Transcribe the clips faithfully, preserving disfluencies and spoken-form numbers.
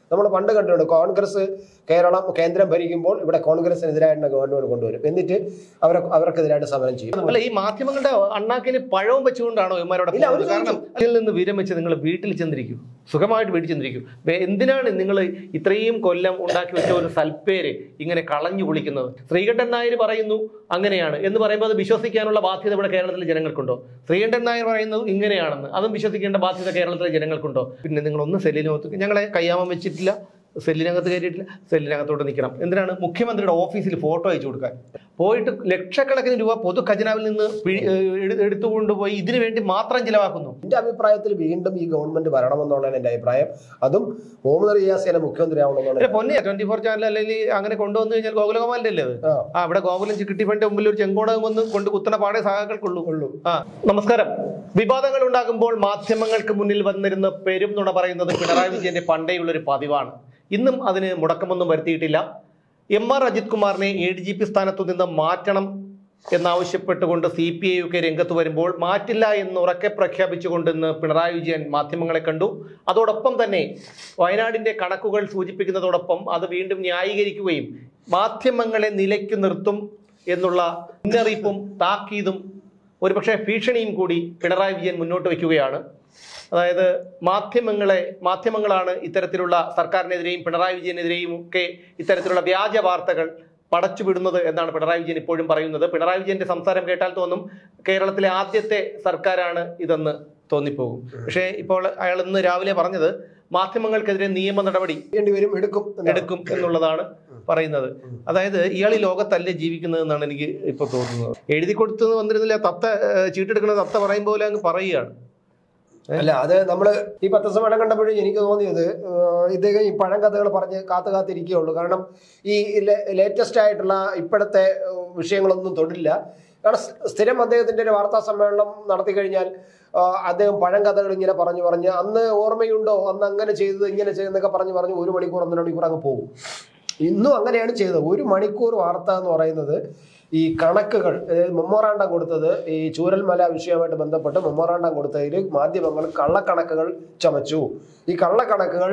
നമ്മൾ പണ്ട് കണ്ടിട്ടുണ്ട്. കോൺഗ്രസ് കേരളം കേന്ദ്രം ഭരിക്കുമ്പോൾ ഇവിടെ കോൺഗ്രസിനെതിരായിട്ടുള്ള ഗവൺമെന്റ് കൊണ്ടുവരും, എന്നിട്ട് അവർ അവർക്കെതിരായിട്ട് സമരം ചെയ്യും. അല്ല, ഈ മാധ്യമങ്ങളുടെ അണ്ണാക്കിന് പഴവും വെച്ചുകൊണ്ടാണോ ഇവന്മാരോട്? കാരണം അതിൽ നിന്ന് വിരമിച്ച് നിങ്ങൾ വീട്ടിൽ ചെന്നിരിക്കും, സുഖമായിട്ട് വീട്ടിൽ ചെന്നിരിക്കും. എന്തിനാണ് നിങ്ങൾ ഇത്രയും കൊല്ലം ഉണ്ടാക്കി വെച്ച ഒരു സൽപ്പേര് ഇങ്ങനെ കളഞ്ഞു കുളിക്കുന്നത്? ശ്രീകണ്ഠൻ നായർ പറയുന്നു അങ്ങനെയാണ് എന്ന് പറയുമ്പോൾ അത് വിശ്വസിക്കാനുള്ള ബാധ്യത ഇവിടെ കേരളത്തിലെ ജനങ്ങൾക്കുണ്ടോ? ശ്രീകണ്ഠൻ നായർ പറയുന്നത് ഇങ്ങനെയാണെന്ന് അതും വിശ്വസിക്കേണ്ട ബാധ്യത കേരളത്തിലെ ജനങ്ങൾക്കുണ്ടോ? പിന്നെ നിങ്ങളൊന്ന് സെല്ലിനകത്ത് ഞങ്ങളെ കയ്യാമം വെച്ചിട്ടില്ല, സെല്ലിനകത്ത് കയറിയിട്ടില്ല, സെല്ലിനകത്തോട്ട് നിൽക്കണം. എന്തിനാണ്? മുഖ്യമന്ത്രിയുടെ ഓഫീസിൽ ഫോട്ടോ അയച്ചു കൊടുക്കാൻ പോയിട്ട് ലക്ഷക്കണക്കിന് രൂപ പൊതു ഖജനാവിൽ നിന്ന് എടുത്തുകൊണ്ടുപോയി ഇതിനു വേണ്ടി മാത്രം ചിലവാക്കുന്നു. എന്റെ അഭിപ്രായത്തിൽ വീണ്ടും ഈ ഗവൺമെന്റ് വരണമെന്നുള്ളതാണ് എന്റെ അഭിപ്രായം. അതും മുഹമ്മദ് റിയാസിനെ മുഖ്യമന്ത്രി ആവണമെന്നാണ്. പൊന്നെ ട്വന്റി ഫോർ ചാനൽ അല്ലെങ്കിൽ അങ്ങനെ കൊണ്ടുവന്നു കഴിഞ്ഞാൽ ഗോകുലകുമാരൻ്റെ അല്ലേ അത്? ആ, അവിടെ ഗോകുലം കിട്ടിഫണ്ട് മുമ്പിൽ ഒരു ചെങ്കോടകം വന്ന് കൊണ്ട് കുത്തണ പാടെ സഹാക്കൾക്കുള്ളൂ ഉള്ളൂ. ആ, നമസ്കാരം. വിവാദങ്ങൾ ഉണ്ടാകുമ്പോൾ മാധ്യമങ്ങൾക്ക് മുന്നിൽ വന്നിരുന്ന പെരും നുണ പറയുന്നത് പിണറായി വിജയന്റെ പണ്ടേയുള്ളൊരു പതിവാണ്. ഇന്നും അതിന് മുടക്കമൊന്നും വരുത്തിയിട്ടില്ല. എം ആർ അജിത് കുമാറിനെ എ ഡി ജി പി സ്ഥാനത്തു നിന്ന് മാറ്റണം എന്നാവശ്യപ്പെട്ടുകൊണ്ട് സി പി ഐ ഒക്കെ രംഗത്ത് വരുമ്പോൾ മാറ്റില്ല എന്ന് ഉറക്കെ പ്രഖ്യാപിച്ചുകൊണ്ട് ഇന്ന് പിണറായി വിജയൻ മാധ്യമങ്ങളെ കണ്ടു. അതോടൊപ്പം തന്നെ വയനാടിന്റെ കണക്കുകൾ സൂചിപ്പിക്കുന്നതോടൊപ്പം അത് വീണ്ടും ന്യായീകരിക്കുകയും മാധ്യമങ്ങളെ നിലയ്ക്ക് നിർത്തും എന്നുള്ള മുന്നറിയിപ്പും താക്കീതും ഒരുപക്ഷെ ഭീഷണിയും കൂടി പിണറായി വിജയൻ മുന്നോട്ട് വയ്ക്കുകയാണ്. അതായത് മാധ്യമങ്ങളെ മാധ്യമങ്ങളാണ് ഇത്തരത്തിലുള്ള സർക്കാരിനെതിരെയും പിണറായി വിജയനെതിരെയും ഒക്കെ ഇത്തരത്തിലുള്ള വ്യാജ വാർത്തകൾ പടച്ചുവിടുന്നത് എന്നാണ് പിണറായി വിജയൻ ഇപ്പോഴും പറയുന്നത്. പിണറായി വിജയന്റെ സംസാരം കേട്ടാൽ തോന്നും കേരളത്തിലെ ആദ്യത്തെ സർക്കാരാണ് ഇതെന്ന് തോന്നിപ്പോകും. പക്ഷേ ഇപ്പോൾ അയാൾ ഇന്ന് രാവിലെ പറഞ്ഞത് മാധ്യമങ്ങൾക്കെതിരെ നിയമ നടപടി വരും എടുക്കും എടുക്കും എന്നുള്ളതാണ് പറയുന്നത്. അതായത് ഇയാൾ ഈ ലോകത്തല്ലേ ജീവിക്കുന്നത് എന്നാണ് എനിക്ക് ഇപ്പൊ തോന്നുന്നത്. എഴുതി കൊടുത്തു വന്നിരുന്നില്ല, തത്ത ചീട്ടെടുക്കുന്ന തത്ത പറയും പോലെ അങ്ങ് പറയുകയാണ്. അല്ല, അത് നമ്മള് ഈ പത്രസമ്മേളനം കണ്ടപ്പോഴും എനിക്ക് തോന്നിയത് ഇദ്ദേഹം ഈ പഴം കഥകൾ പറഞ്ഞ് കാത്തു കാത്തിരിക്കുകയുള്ളൂ. കാരണം ഈ ലേറ്റസ്റ്റ് ആയിട്ടുള്ള ഇപ്പോഴത്തെ വിഷയങ്ങളൊന്നും തൊടില്ല. കാരണം സ്ഥിരം അദ്ദേഹത്തിന്റെ ഒരു വാർത്താ സമ്മേളനം നടത്തി കഴിഞ്ഞാൽ അദ്ദേഹം പഴം കഥകൾ ഇങ്ങനെ പറഞ്ഞു പറഞ്ഞ് അന്ന് ഓർമ്മയുണ്ടോ, അന്ന് അങ്ങനെ ചെയ്തത് ഇങ്ങനെ ചെയ്തെന്നൊക്കെ പറഞ്ഞു പറഞ്ഞ് ഒരു മണിക്കൂർ ഒന്നര മണിക്കൂർ അങ്ങ് പോകും. ഇന്നും അങ്ങനെയാണ് ചെയ്തത്. ഒരു മണിക്കൂർ വാർത്ത എന്ന് പറയുന്നത് ഈ കണക്കുകൾ മെമ്മോറാണ്ടം കൊടുത്തത് ഈ ചൂരൽമല വിഷയവുമായിട്ട് ബന്ധപ്പെട്ട് മെമ്മോറാണ്ടം കൊടുത്തതിൽ മാധ്യമങ്ങൾ കള്ളക്കണക്കുകൾ ചമച്ചു. ഈ കള്ളക്കണക്കുകൾ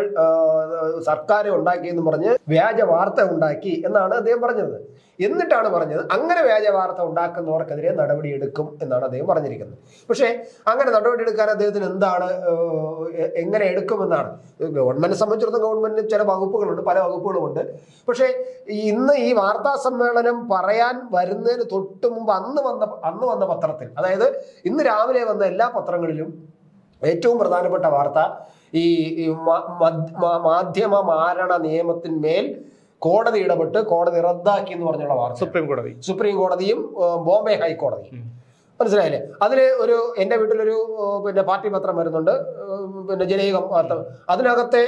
സർക്കാർ ഉണ്ടാക്കിയെന്ന് പറഞ്ഞ് വ്യാജ വാർത്ത ഉണ്ടാക്കി എന്നാണ് അദ്ദേഹം പറഞ്ഞത്. എന്നിട്ടാണ് പറഞ്ഞത് അങ്ങനെ വ്യാജ വാർത്ത ഉണ്ടാക്കുന്നവർക്കെതിരെ നടപടിയെടുക്കും എന്നാണ് അദ്ദേഹം പറഞ്ഞിരിക്കുന്നത്. പക്ഷേ അങ്ങനെ നടപടിയെടുക്കാൻ അദ്ദേഹത്തിന് എന്താണ്, എങ്ങനെ എടുക്കുമെന്നാണ് ഗവൺമെന്റിനെ സംബന്ധിച്ചിടത്തോളം ഗവൺമെന്റിന് ചില വകുപ്പുകളുണ്ട്, പല വകുപ്പുകളുമുണ്ട്. പക്ഷേ ഇന്ന് ഈ വാർത്താ സമ്മേളനം പറയാൻ വരുന്നതിന് തൊട്ട് മുമ്പ് അന്ന് വന്ന അന്ന് വന്ന പത്രത്തിൽ, അതായത് ഇന്ന് രാവിലെ വന്ന എല്ലാ പത്രങ്ങളിലും ഏറ്റവും പ്രധാനപ്പെട്ട വാർത്ത ഈ മാധ്യമ മാരണ നിയമത്തിന്മേൽ കോടതി ഇടപെട്ട് കോടതി റദ്ദാക്കി എന്ന് പറഞ്ഞുള്ള വാർത്ത. സുപ്രീം കോടതി സുപ്രീം കോടതിയും ബോംബെ ഹൈക്കോടതിയും. മനസ്സിലായില്ലേ? അതില് ഒരു എന്റെ വീട്ടിലൊരു പിന്നെ പാർട്ടി പത്രം വരുന്നുണ്ട്, പിന്നെ ജനീകം വാർത്ത. അതിനകത്തെ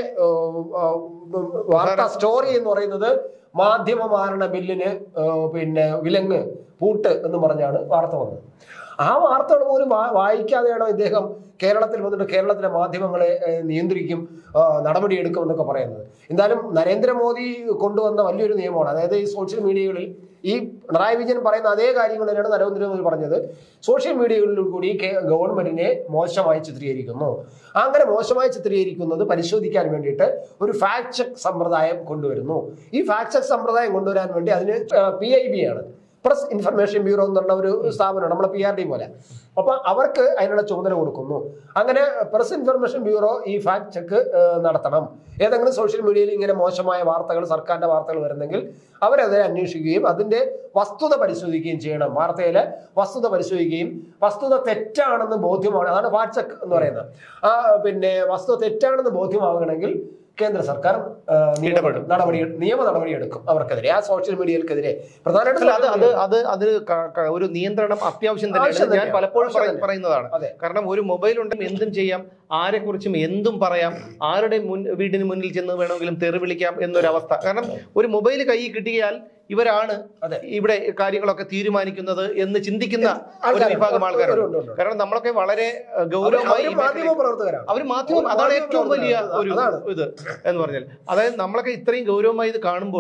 വാർത്താ സ്റ്റോറി എന്ന് പറയുന്നത് മാധ്യമ മാരണ ബില്ലിന് പിന്നെ വിലങ്ങ് പൂട്ട് എന്ന് പറഞ്ഞാണ് വാർത്ത വന്നത്. ആ വാർത്തകൾ പോലും വായിക്കാതെയാണോ ഇദ്ദേഹം കേരളത്തിൽ വന്നിട്ട് കേരളത്തിലെ മാധ്യമങ്ങളെ നിയന്ത്രിക്കും, നടപടിയെടുക്കും എന്നൊക്കെ പറയുന്നത്? എന്തായാലും നരേന്ദ്രമോദി കൊണ്ടുവന്ന വലിയൊരു നിയമമാണ്. അതായത് ഈ സോഷ്യൽ മീഡിയകളിൽ ഈ പിണറായി വിജയൻ പറയുന്ന അതേ കാര്യങ്ങൾ തന്നെയാണ് നരേന്ദ്രമോദി പറഞ്ഞത്. സോഷ്യൽ മീഡിയകളിൽ കൂടി ഗവൺമെന്റിനെ മോശമായി ചിത്രീകരിക്കുന്നു. അങ്ങനെ മോശമായി ചിത്രീകരിക്കുന്നത് പരിശോധിക്കാൻ വേണ്ടിയിട്ട് ഒരു ഫാക്ട് ചെക്ക് സമ്പ്രദായം കൊണ്ടുവരുന്നു. ഈ ഫാക്ട് ചെക്ക് സമ്പ്രദായം കൊണ്ടുവരാൻ വേണ്ടി അതിന് പി ഐ ബി ആണ്, പ്രസ് ഇൻഫർമേഷൻ ബ്യൂറോ എന്ന് പറഞ്ഞ ഒരു സ്ഥാപനമാണ്, നമ്മളെ പി ആർ ഡി പോലെ. അപ്പൊ അവർക്ക് അതിനുള്ള ചുമതല കൊടുക്കുന്നു. അങ്ങനെ പ്രസ് ഇൻഫർമേഷൻ ബ്യൂറോ ഈ ഫാക്ട് ചെക്ക് നടത്തണം. ഏതെങ്കിലും സോഷ്യൽ മീഡിയയിൽ ഇങ്ങനെ മോശമായ വാർത്തകൾ, സർക്കാരിന്റെ വാർത്തകൾ വരുന്നെങ്കിൽ അവരതിനെ അന്വേഷിക്കുകയും അതിന്റെ വസ്തുത പരിശോധിക്കുകയും ചെയ്യണം. വാർത്തയിലെ വസ്തുത പരിശോധിക്കുകയും വസ്തുത തെറ്റാണെന്ന് ബോധ്യമാണ്, അതാണ് ഫാക്ട് ചെക്ക് എന്ന് പറയുന്നത്. ആ പിന്നെ വസ്തുത തെറ്റാണെന്ന് ബോധ്യമാകണമെങ്കിൽ കേന്ദ്ര സർക്കാർ നടപടി നിയമ നടപടി എടുക്കും അവർക്കെതിരെ, ആ സോഷ്യൽ മീഡിയകൾക്കെതിരെ. പ്രധാനമായിട്ടും അത് അത് അത് അത് ഒരു നിയന്ത്രണം അത്യാവശ്യം തന്നെയാണ്. ഞാൻ പലപ്പോഴും പറയുന്നതാണ്. കാരണം ഒരു മൊബൈൽ ഉണ്ടെങ്കിൽ എന്തും ചെയ്യാം, ആരെക്കുറിച്ചും എന്തും പറയാം, ആരുടെ മുൻ വീടിന് മുന്നിൽ ചെന്ന് വേണമെങ്കിലും തെറി വിളിക്കാം എന്നൊരവസ്ഥ. കാരണം ഒരു മൊബൈൽ കയ്യിൽ കിട്ടിയാൽ ഇവരാണ് ഇവിടെ കാര്യങ്ങളൊക്കെ തീരുമാനിക്കുന്നത് എന്ന് ചിന്തിക്കുന്ന ഒരു വിഭാഗം ആൾക്കാരുണ്ട്. കാരണം നമ്മളൊക്കെ വളരെ ഗൗരവമായി അവർ മാധ്യമം, അതാണ് ഏറ്റവും വലിയ ഒരു ഇത് എന്ന് പറഞ്ഞാൽ. അതായത് നമ്മളൊക്കെ ഇത്രയും ഗൗരവമായി ഇത് കാണുമ്പോഴും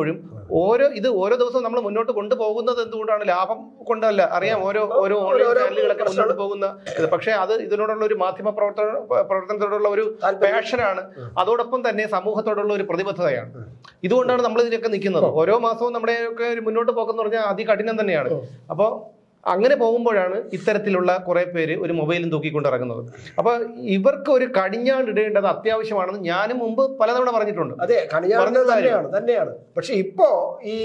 ഓരോ ഇത് ഓരോ ദിവസവും നമ്മൾ മുന്നോട്ട് കൊണ്ടുപോകുന്നത് എന്തുകൊണ്ടാണ്? ലാഭം കൊണ്ടല്ല, അറിയാം. ഓരോ ഓരോ ഓൺലൈൻ ചാനലുകളൊക്കെ മുന്നോട്ട് പോകുന്ന ഇത്. പക്ഷെ അത് ഇതിനോടുള്ള ഒരു മാധ്യമ പ്രവർത്തന പ്രവർത്തനത്തോടുള്ള ഒരു പാഷനാണ്. അതോടൊപ്പം തന്നെ സമൂഹത്തോടുള്ള ഒരു പ്രതിബദ്ധതയാണ്. ഇതുകൊണ്ടാണ് നമ്മൾ ഇതിനൊക്കെ നിൽക്കുന്നത്. ഓരോ മാസവും നമ്മുടെയൊക്കെ മുന്നോട്ട് പോക്കെന്ന് പറഞ്ഞാൽ അതികഠിനം തന്നെയാണ്. അപ്പോൾ അങ്ങനെ പോകുമ്പോഴാണ് ഇത്തരത്തിലുള്ള കുറെ പേര് ഒരു മൊബൈലും തൂക്കിക്കൊണ്ട് ഇറങ്ങുന്നത്. അപ്പൊ ഇവർക്ക് ഒരു കടിഞ്ഞാണ്ട് ഇടേണ്ടത് അത്യാവശ്യമാണെന്ന് ഞാനും മുമ്പ് പലതവണ പറഞ്ഞിട്ടുണ്ട്. അതെ, കണിയാണ്ട് തന്നെയാണ് തന്നെയാണ് പക്ഷെ ഇപ്പോ ഈ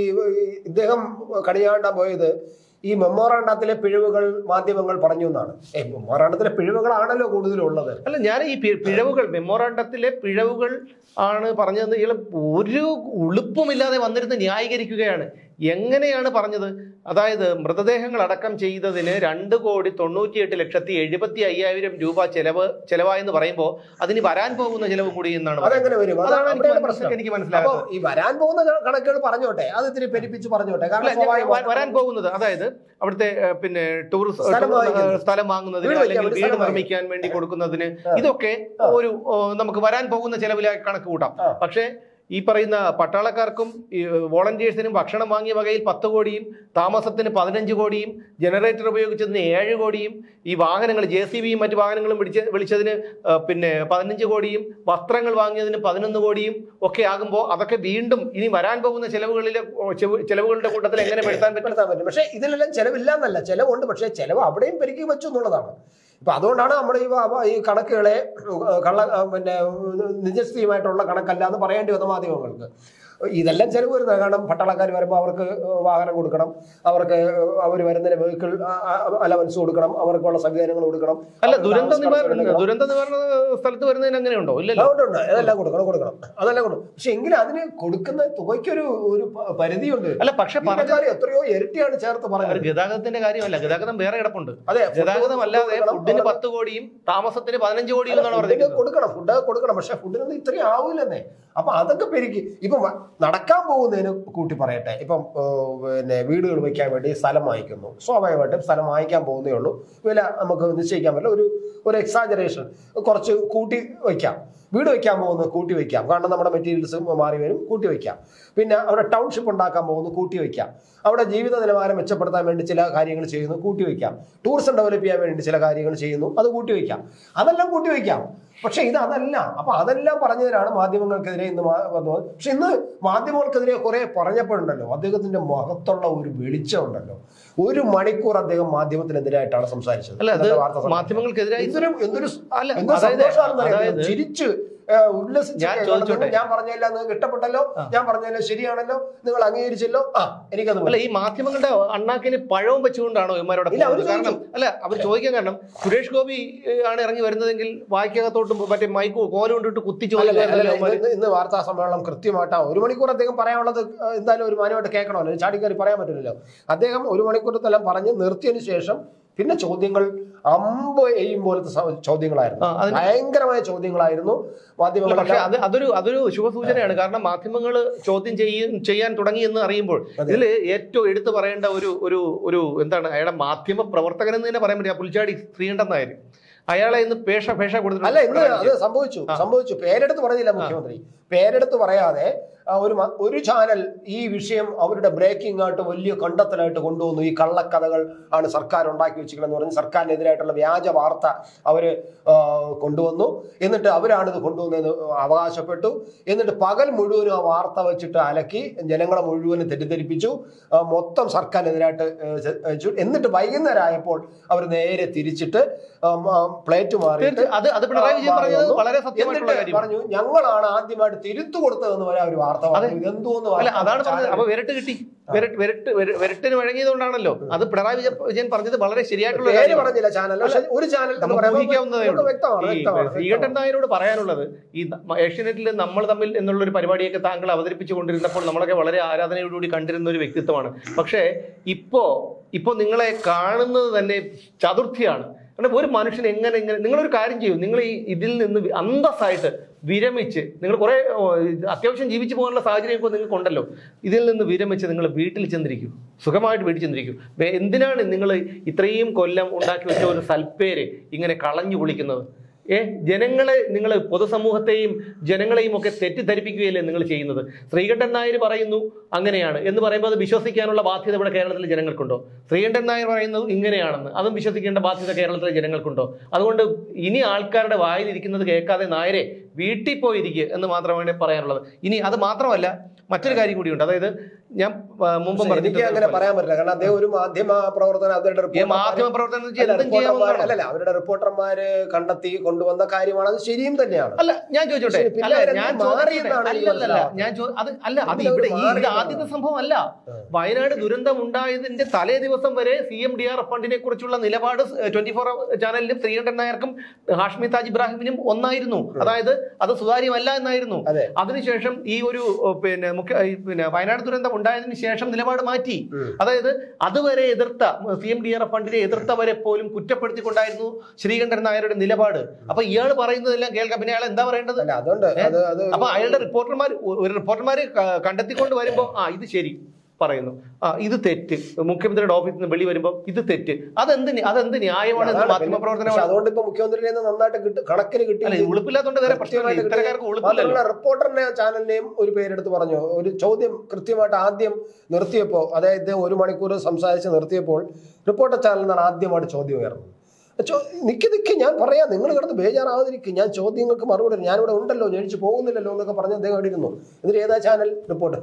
ഇദ്ദേഹം കണിയാണ്ടാൻ പോയത് ഈ മെമ്മോറാണ്ടത്തിലെ പിഴവുകൾ മാധ്യമങ്ങൾ പറഞ്ഞു എന്നാണ്. ഏ മെമ്മോറാണ്ടത്തിലെ പിഴവുകളാണല്ലോ കൂടുതലുള്ളത്. അല്ല, ഞാൻ ഈ പിഴവുകൾ മെമ്മോറാണ്ടത്തിലെ പിഴവുകൾ ആണ് പറഞ്ഞത്. ഇയാൾ ഒരു ഉളുപ്പുമില്ലാതെ വന്നിരുന്ന് ന്യായീകരിക്കുകയാണ്. എങ്ങനെയാണ് പറഞ്ഞത്? അതായത് മൃതദേഹങ്ങൾ അടക്കം ചെയ്തതിന് രണ്ട് കോടി തൊണ്ണൂറ്റി എട്ട് ലക്ഷത്തി എഴുപത്തി അയ്യായിരം രൂപ ചെലവ് ചെലവായെന്ന് പറയുമ്പോൾ അതിന് വരാൻ പോകുന്ന ചെലവ് കൂടി എന്നാണ്. അതെങ്ങനെ വരും? എനിക്ക് മനസ്സിലാവും. ഈ വരാൻ പോകുന്ന കണക്കുകൾ പറഞ്ഞോട്ടെ, അത് ഇത്തിരി പെരുപ്പിച്ച് പറഞ്ഞോട്ടെ. കാരണം വരാൻ പോകുന്നത് അതായത് അവിടുത്തെ പിന്നെ ടൂറിസ്റ്റ് സ്ഥലം വാങ്ങുന്നതിന് അല്ലെങ്കിൽ വീട് നിർമ്മിക്കാൻ വേണ്ടി കൊടുക്കുന്നതിന് ഇതൊക്കെ ഒരു നമുക്ക് വരാൻ പോകുന്ന ചെലവിലായി കണക്ക് കൂട്ടാം. പക്ഷേ ഈ പറയുന്ന പട്ടാളക്കാർക്കും വോളണ്ടിയേഴ്സിനും ഭക്ഷണം വാങ്ങിയ വകയിൽ പത്ത് കോടിയും താമസത്തിന് പതിനഞ്ച് കോടിയും ജനറേറ്റർ ഉപയോഗിച്ചതിന് ഏഴ് കോടിയും ഈ വാഹനങ്ങൾ ജെ സി ബിയും മറ്റു വാഹനങ്ങളും വിളിച്ച് വിളിച്ചതിന് പിന്നെ പതിനഞ്ച് കോടിയും വസ്ത്രങ്ങൾ വാങ്ങിയതിന് പതിനൊന്ന് കോടിയും ഒക്കെ ആകുമ്പോൾ അതൊക്കെ വീണ്ടും ഇനി വരാൻ പോകുന്ന ചെലവുകളിലെ ചെലവുകളുടെ കൂട്ടത്തിൽ എങ്ങനെ പെടുത്താൻ പറ്റും? പക്ഷേ ഇതിലെല്ലാം ചെലവില്ല എന്നല്ല, ചെലവുണ്ട്. പക്ഷേ ചെലവ് അവിടെയും പെരുക്കി വെച്ചു എന്നുള്ളതാണ്. ഇപ്പൊ അതുകൊണ്ടാണ് നമ്മുടെ ഈ ഈ കണക്കുകളെ കള്ള പിന്നെ നിജസ്ഥിതിയുമായിട്ടുള്ള കണക്കല്ല എന്ന് പറയേണ്ടി വന്ന മാധ്യമങ്ങൾക്ക്. ഇതെല്ലാം ചെലവ് വരുന്നത്. കാരണം പട്ടാളക്കാർ വരുമ്പോൾ അവർക്ക് വാഹനം കൊടുക്കണം, അവർക്ക് അവർ വരുന്നതിന് വെഹിക്കിൾ അലവൻസ് കൊടുക്കണം, അവർക്കുള്ള സംവിധാനങ്ങൾ കൊടുക്കണം. അല്ല, ദുരന്ത നിവാരണ ദുരന്ത നിവാരണ സ്ഥലത്ത് വരുന്നതിന് അങ്ങനെയുണ്ടോ? ഇല്ലല്ലോ. അതുകൊണ്ടുണ്ട്, അതെല്ലാം കൊടുക്കണം കൊടുക്കണം അതെല്ലാം കൊടുക്കും. പക്ഷെ എങ്കിലും അതിന് കൊടുക്കുന്ന തുകയ്ക്കൊരു ഒരു പരിധിയുണ്ട്. അല്ല, പക്ഷെ എത്രയോ ഇരട്ടിയാണ് ചേർത്ത് പറയുന്നത്. ഗതാഗതത്തിന്റെ കാര്യമല്ല, ഗതാഗതം വേറെ കിടപ്പുണ്ട്. അതെ, ഗതാഗതം അല്ലാതെ ഫുഡിന് പത്ത് കോടിയും താമസത്തിന് പതിനഞ്ച് കോടിയും എന്നാണ് പറഞ്ഞത്. കൊടുക്കണം, ഫുഡ് കൊടുക്കണം. പക്ഷെ ഫുഡിനൊന്നും ഇത്രയും ആവൂലെന്നേ. അപ്പൊ അതൊക്കെ പെരുക്കി ഇപ്പൊ നടക്കാൻ പോകുന്നതിന് കൂട്ടി പറയട്ടെ. ഇപ്പം പിന്നെ വീടുകൾ വയ്ക്കാൻ വേണ്ടി സ്ഥലം വാങ്ങിക്കുന്നു. സ്വാഭാവികമായിട്ടും സ്ഥലം വാങ്ങിക്കാൻ പോകുന്നേ ഉള്ളൂ, വില നമുക്ക് നിശ്ചയിക്കാൻ പറ്റില്ല. ഒരു ഒരു എക്സാജറേഷൻ കുറച്ച് കൂട്ടി വയ്ക്കാം. വീട് വയ്ക്കാൻ പോകുന്നത് കൂട്ടി വയ്ക്കാം, കാരണം നമ്മുടെ മെറ്റീരിയൽസ് മാറി വരും, കൂട്ടി വയ്ക്കാം. പിന്നെ അവിടെ ടൗൺഷിപ്പ് ഉണ്ടാക്കാൻ പോകുന്നു, കൂട്ടി വയ്ക്കാം. അവിടെ ജീവിത നിലവാരം മെച്ചപ്പെടുത്താൻ വേണ്ടി ചില കാര്യങ്ങൾ ചെയ്യുന്നു, കൂട്ടി വയ്ക്കാം. ടൂറിസം ഡെവലപ്പ് ചെയ്യാൻ വേണ്ടി ചില കാര്യങ്ങൾ ചെയ്യുന്നു, അത് കൂട്ടി വയ്ക്കാം. അതെല്ലാം കൂട്ടി വയ്ക്കാം. പക്ഷെ ഇത് അതല്ല. അപ്പൊ അതെല്ലാം പറഞ്ഞതിനാണ് മാധ്യമങ്ങൾക്കെതിരെ ഇന്ന് വന്നത്. പക്ഷെ ഇന്ന് മാധ്യമങ്ങൾക്കെതിരെ കുറെ പറഞ്ഞപ്പോഴുണ്ടല്ലോ അദ്ദേഹത്തിന്റെ മുഖത്തുള്ള ഒരു വെളിച്ചം ഉണ്ടല്ലോ. ഒരു മണിക്കൂർ അദ്ദേഹം മാധ്യമത്തിനെതിരായിട്ടാണ് സംസാരിച്ചത്. മാധ്യമങ്ങൾക്കെതിരായി ചിരിച്ച് ഉല്ലസിച്ച് ഞാൻ പറഞ്ഞല്ല, നിങ്ങൾക്ക് ഇഷ്ടപ്പെട്ടല്ലോ, ഞാൻ പറഞ്ഞല്ലോ ശരിയാണല്ലോ, നിങ്ങൾ അംഗീകരിച്ചല്ലോ, ആ എനിക്കത്. അല്ല, ഈ മാധ്യമങ്ങളുടെ അണ്ണാക്കിന് പഴവും വെച്ചുകൊണ്ടാണോ ഇവന്മാരോട്? കാരണം അല്ല, അവർ ചോദിക്കാൻ കാരണം സുരേഷ് ഗോപി ആണ് ഇറങ്ങി വരുന്നതെങ്കിൽ വായിക്കകത്തോട്ട് മറ്റേ മൈക്ക് കോല് കൊണ്ടിട്ട് കുത്തി ചോദിക്കാൻ. ഇന്ന് വാർത്താ സമ്മേളനം കൃത്യമായിട്ടാ ഒരു മണിക്കൂർ അദ്ദേഹം പറയാനുള്ളത് എന്തായാലും ഒരു മാനമായിട്ട് കേൾക്കണമല്ലോ, ചാടിക്കയറി പറയാൻ പറ്റില്ലല്ലോ. അദ്ദേഹം ഒരു മണിക്കൂറത്തെല്ലാം പറഞ്ഞ് നിർത്തിയതിനു ശേഷം പിന്നെ ചോദ്യങ്ങൾ അമ്പ് എയ്യും പോലത്തെ ചോദ്യങ്ങളായിരുന്നു, ഭയങ്കരമായ ചോദ്യങ്ങളായിരുന്നു മാധ്യമങ്ങൾ. പക്ഷെ അത് അതൊരു അതൊരു ശുഭസൂചനയാണ്. കാരണം മാധ്യമങ്ങൾ ചോദ്യം ചെയ്യും ചെയ്യാൻ തുടങ്ങി എന്ന് അറിയുമ്പോൾ ഇതിൽ ഏറ്റവും എടുത്തു പറയേണ്ട ഒരു ഒരു ഒരു എന്താണ് അയാളുടെ മാധ്യമ പ്രവർത്തകൻ എന്ന് തന്നെ പറയാൻ പറ്റില്ല, പുൽച്ചാടി ശ്രീകണ്ഠൻ നായർ. അയാളെ ഇന്ന് പേഷ പേഷ കൊടുത്തു. അല്ല, ഇന്ന് അത് സംഭവിച്ചു സംഭവിച്ചു പേരെടുത്ത് പറഞ്ഞില്ല മുഖ്യമന്ത്രി. പേരെടുത്ത് പറയാതെ ഒരു ഒരു ചാനൽ ഈ വിഷയം അവരുടെ ബ്രേക്കിംഗ് ആയിട്ട് വലിയ കണ്ടെത്തലായിട്ട് കൊണ്ടുവന്നു. ഈ കള്ളക്കഥകൾ ആണ് സർക്കാർ ഉണ്ടാക്കി വെച്ചിരിക്കണമെന്ന് പറഞ്ഞ് സർക്കാരിനെതിരായിട്ടുള്ള വ്യാജ വാർത്ത അവര് കൊണ്ടുവന്നു. എന്നിട്ട് അവരാണിത് കൊണ്ടുവന്നതെന്ന് അവകാശപ്പെട്ടു. എന്നിട്ട് പകൽ മുഴുവനും ആ വാർത്ത വെച്ചിട്ട് അലക്കി ജനങ്ങളെ മുഴുവനും തെറ്റിദ്ധരിപ്പിച്ചു, മൊത്തം സർക്കാരിനെതിരായിട്ട്. എന്നിട്ട് വൈകുന്നേരം ആയപ്പോൾ അവർ നേരെ തിരിച്ചിട്ട് പ്ലേറ്റ് മാറിയിട്ട് പറഞ്ഞു ഞങ്ങളാണ് ആദ്യമായിട്ട് തിരുത്തു കൊടുത്തതെന്ന് വരെ അവർ വാർത്ത പറഞ്ഞു. എന്തോന്ന് അതാണ് പറഞ്ഞത്. അപ്പൊ വിരട്ട് കിട്ടി, വിരട്ടിന് വഴങ്ങിയതുകൊണ്ടാണല്ലോ. അത് പിണറായി വിജയൻ പറഞ്ഞത് വളരെ ശരിയായിട്ടുള്ള കാര്യം പറഞ്ഞില്ല. ചാനൽ ഒരു ചാനൽ ശ്രീകണ്ഠൻ നായരോട് പറയാനുള്ളത്, ഈ ഏഷ്യാനെറ്റിൽ നമ്മൾ തമ്മിൽ എന്നുള്ള ഒരു പരിപാടിയൊക്കെ താങ്കൾ അവതരിപ്പിച്ചു കൊണ്ടിരുന്നപ്പോൾ നമ്മളൊക്കെ വളരെ ആരാധനയോടുകൂടി കണ്ടിരുന്ന ഒരു വ്യക്തിത്വമാണ്. പക്ഷേ ഇപ്പോ ഇപ്പോ നിങ്ങളെ കാണുന്നത് തന്നെ ചതുർത്ഥിയാണ്. കാരണം ഒരു മനുഷ്യൻ എങ്ങനെ എങ്ങനെ നിങ്ങളൊരു കാര്യം ചെയ്യും, നിങ്ങൾ ഈ ഇതിൽ നിന്ന് അന്തസ്സായിട്ട് വിരമിച്ച് നിങ്ങൾ കുറെ അത്യാവശ്യം ജീവിച്ചു പോകാനുള്ള സാഹചര്യമൊക്കെ നിങ്ങൾക്കുണ്ടല്ലോ, ഇതിൽ നിന്ന് വിരമിച്ച് നിങ്ങൾ വീട്ടിൽ ചെന്നിരിക്കും, സുഖമായിട്ട് വീട്ടിൽ ചെന്നിരിക്കും. എന്തിനാണ് നിങ്ങൾ ഇത്രയും കൊല്ലം ഉണ്ടാക്കി വെച്ച ഒരു സൽപ്പേര് ഇങ്ങനെ കളഞ്ഞു കുളിക്കുന്നത്? ഏ ജനങ്ങളെ നിങ്ങൾ പൊതുസമൂഹത്തെയും ജനങ്ങളെയും ഒക്കെ തെറ്റിദ്ധരിപ്പിക്കുകയല്ലേ നിങ്ങൾ ചെയ്യുന്നത്? ശ്രീകണ്ഠൻ നായർ പറയുന്നു അങ്ങനെയാണ് എന്ന് പറയുമ്പോൾ അത് വിശ്വസിക്കാനുള്ള ബാധ്യത ഇവിടെ കേരളത്തിലെ ജനങ്ങൾക്കുണ്ടോ? ശ്രീകണ്ഠൻ നായർ പറയുന്നത് ഇങ്ങനെയാണെന്ന് അതും വിശ്വസിക്കേണ്ട ബാധ്യത കേരളത്തിലെ ജനങ്ങൾക്കുണ്ടോ? അതുകൊണ്ട് ഇനി ആൾക്കാരുടെ വായിലിരിക്കുന്നത് കേൾക്കാതെ നായരെ വീട്ടിൽ പോയിരിക്കുക എന്ന് മാത്രമാണ് പറയാനുള്ളത്. ഇനി അത് മാത്രമല്ല, മറ്റൊരു കാര്യം കൂടിയുണ്ട്. അതായത് ഞാൻ മുമ്പ് എനിക്ക് അങ്ങനെ പറയാൻ പറ്റില്ല. കാരണം അദ്ദേഹം ഒരു മാധ്യമ പ്രവർത്തനം അവരുടെ മാധ്യമ പ്രവർത്തനം അല്ലല്ല അവരുടെ റിപ്പോർട്ടർമാര് കണ്ടെത്തി കൊണ്ടുവന്ന കാര്യമാണ്. അത് ശരിയും തന്നെയാണ്. അല്ല ഞാൻ ചോദിച്ചോട്ടെ, അല്ല ഞാൻ അല്ലല്ല ഞാൻ അത് അല്ല അത് ഇവിടെ ഈ ഇത് ആദ്യത്തെ സംഭവം അല്ല. വയനാട് ദുരന്തം ഉണ്ടായതിന്റെ തലേ ദിവസം വരെ C M D R F ഫണ്ടിനെ കുറിച്ചുള്ള നിലപാട് ട്വന്റി ഫോർ ചാനലിലും ശ്രീകണ്ഠൻ നായർക്കും ഹാഷ്മി താജ് ഇബ്രാഹിമിനും ഒന്നായിരുന്നു. അതായത് അത് സുതാര്യമല്ല എന്നായിരുന്നു. അതിനുശേഷം ഈ ഒരു പിന്നെ മുഖ്യ പിന്നെ വയനാട് ദുരന്തം ഉണ്ടായതിനു ശേഷം നിലപാട് മാറ്റി. അതായത് അതുവരെ എതിർത്ത C M D R F ഫണ്ടിനെ എതിർത്തവരെ പോലും കുറ്റപ്പെടുത്തിക്കൊണ്ടായിരുന്നു ശ്രീകണ്ഠൻ നായരുടെ നിലപാട്. അപ്പൊ ഇയാൾ പറയുന്നതെല്ലാം കേൾക്കാം. പിന്നെ അയാൾ എന്താ പറയേണ്ടത്? അപ്പൊ അയാളുടെ റിപ്പോർട്ടർമാർ ഒരു റിപ്പോർട്ടർമാര് കണ്ടെത്തിക്കൊണ്ട് വരുമ്പോ ആ ഇത് ശരി പറയുന്നു, ആ ഇത് തെറ്റ്, മുഖ്യമന്ത്രിയുടെ ഓഫീസിൽ നിന്ന് വെളി വരുമ്പോൾ ഇത് തെറ്റ്, അതെന്ത് അതെന്ത് ന്യായമാണ് മാധ്യമ പ്രവർത്തനം? അതുകൊണ്ട് ഇപ്പൊ മുഖ്യമന്ത്രിയെ നന്നായിട്ട് കണക്കിന് കിട്ടി. ഉളുപ്പില്ലാത്തതുകൊണ്ട് വേറെ പ്രശ്നമില്ല. ഇത്തരക്കാർക്ക് ഉളുപ്പില്ല. റിപ്പോർട്ടറിനെ ചാനലിനെയും ഒരു പേരെടുത്ത് പറഞ്ഞു. ഒരു ചോദ്യം കൃത്യമായിട്ട് ആദ്യം നിർത്തിയപ്പോൾ, അതായത് ഒരു മണിക്കൂർ സംസാരിച്ച് നിർത്തിയപ്പോൾ റിപ്പോർട്ടർ ചാനലിൽ നിന്നാണ് ആദ്യമായിട്ട് ചോദ്യം ഉയർന്നത്. നിക്ക് നിക്ക് ഞാൻ പറയാം, നിങ്ങൾ കിടന്ന് ബേജാറാവാതിരിക്കും, ഞാൻ ചോദ്യങ്ങൾക്ക് മറുപടി ഞാനിവിടെ ഉണ്ടല്ലോ, ജനിച്ചു പോകുന്നില്ലല്ലോ എന്നൊക്കെ പറഞ്ഞ് അദ്ദേഹം അവിടെ ഇരുന്നു. എന്നിട്ട് ഏതാ ചാനൽ? റിപ്പോർട്ടർ.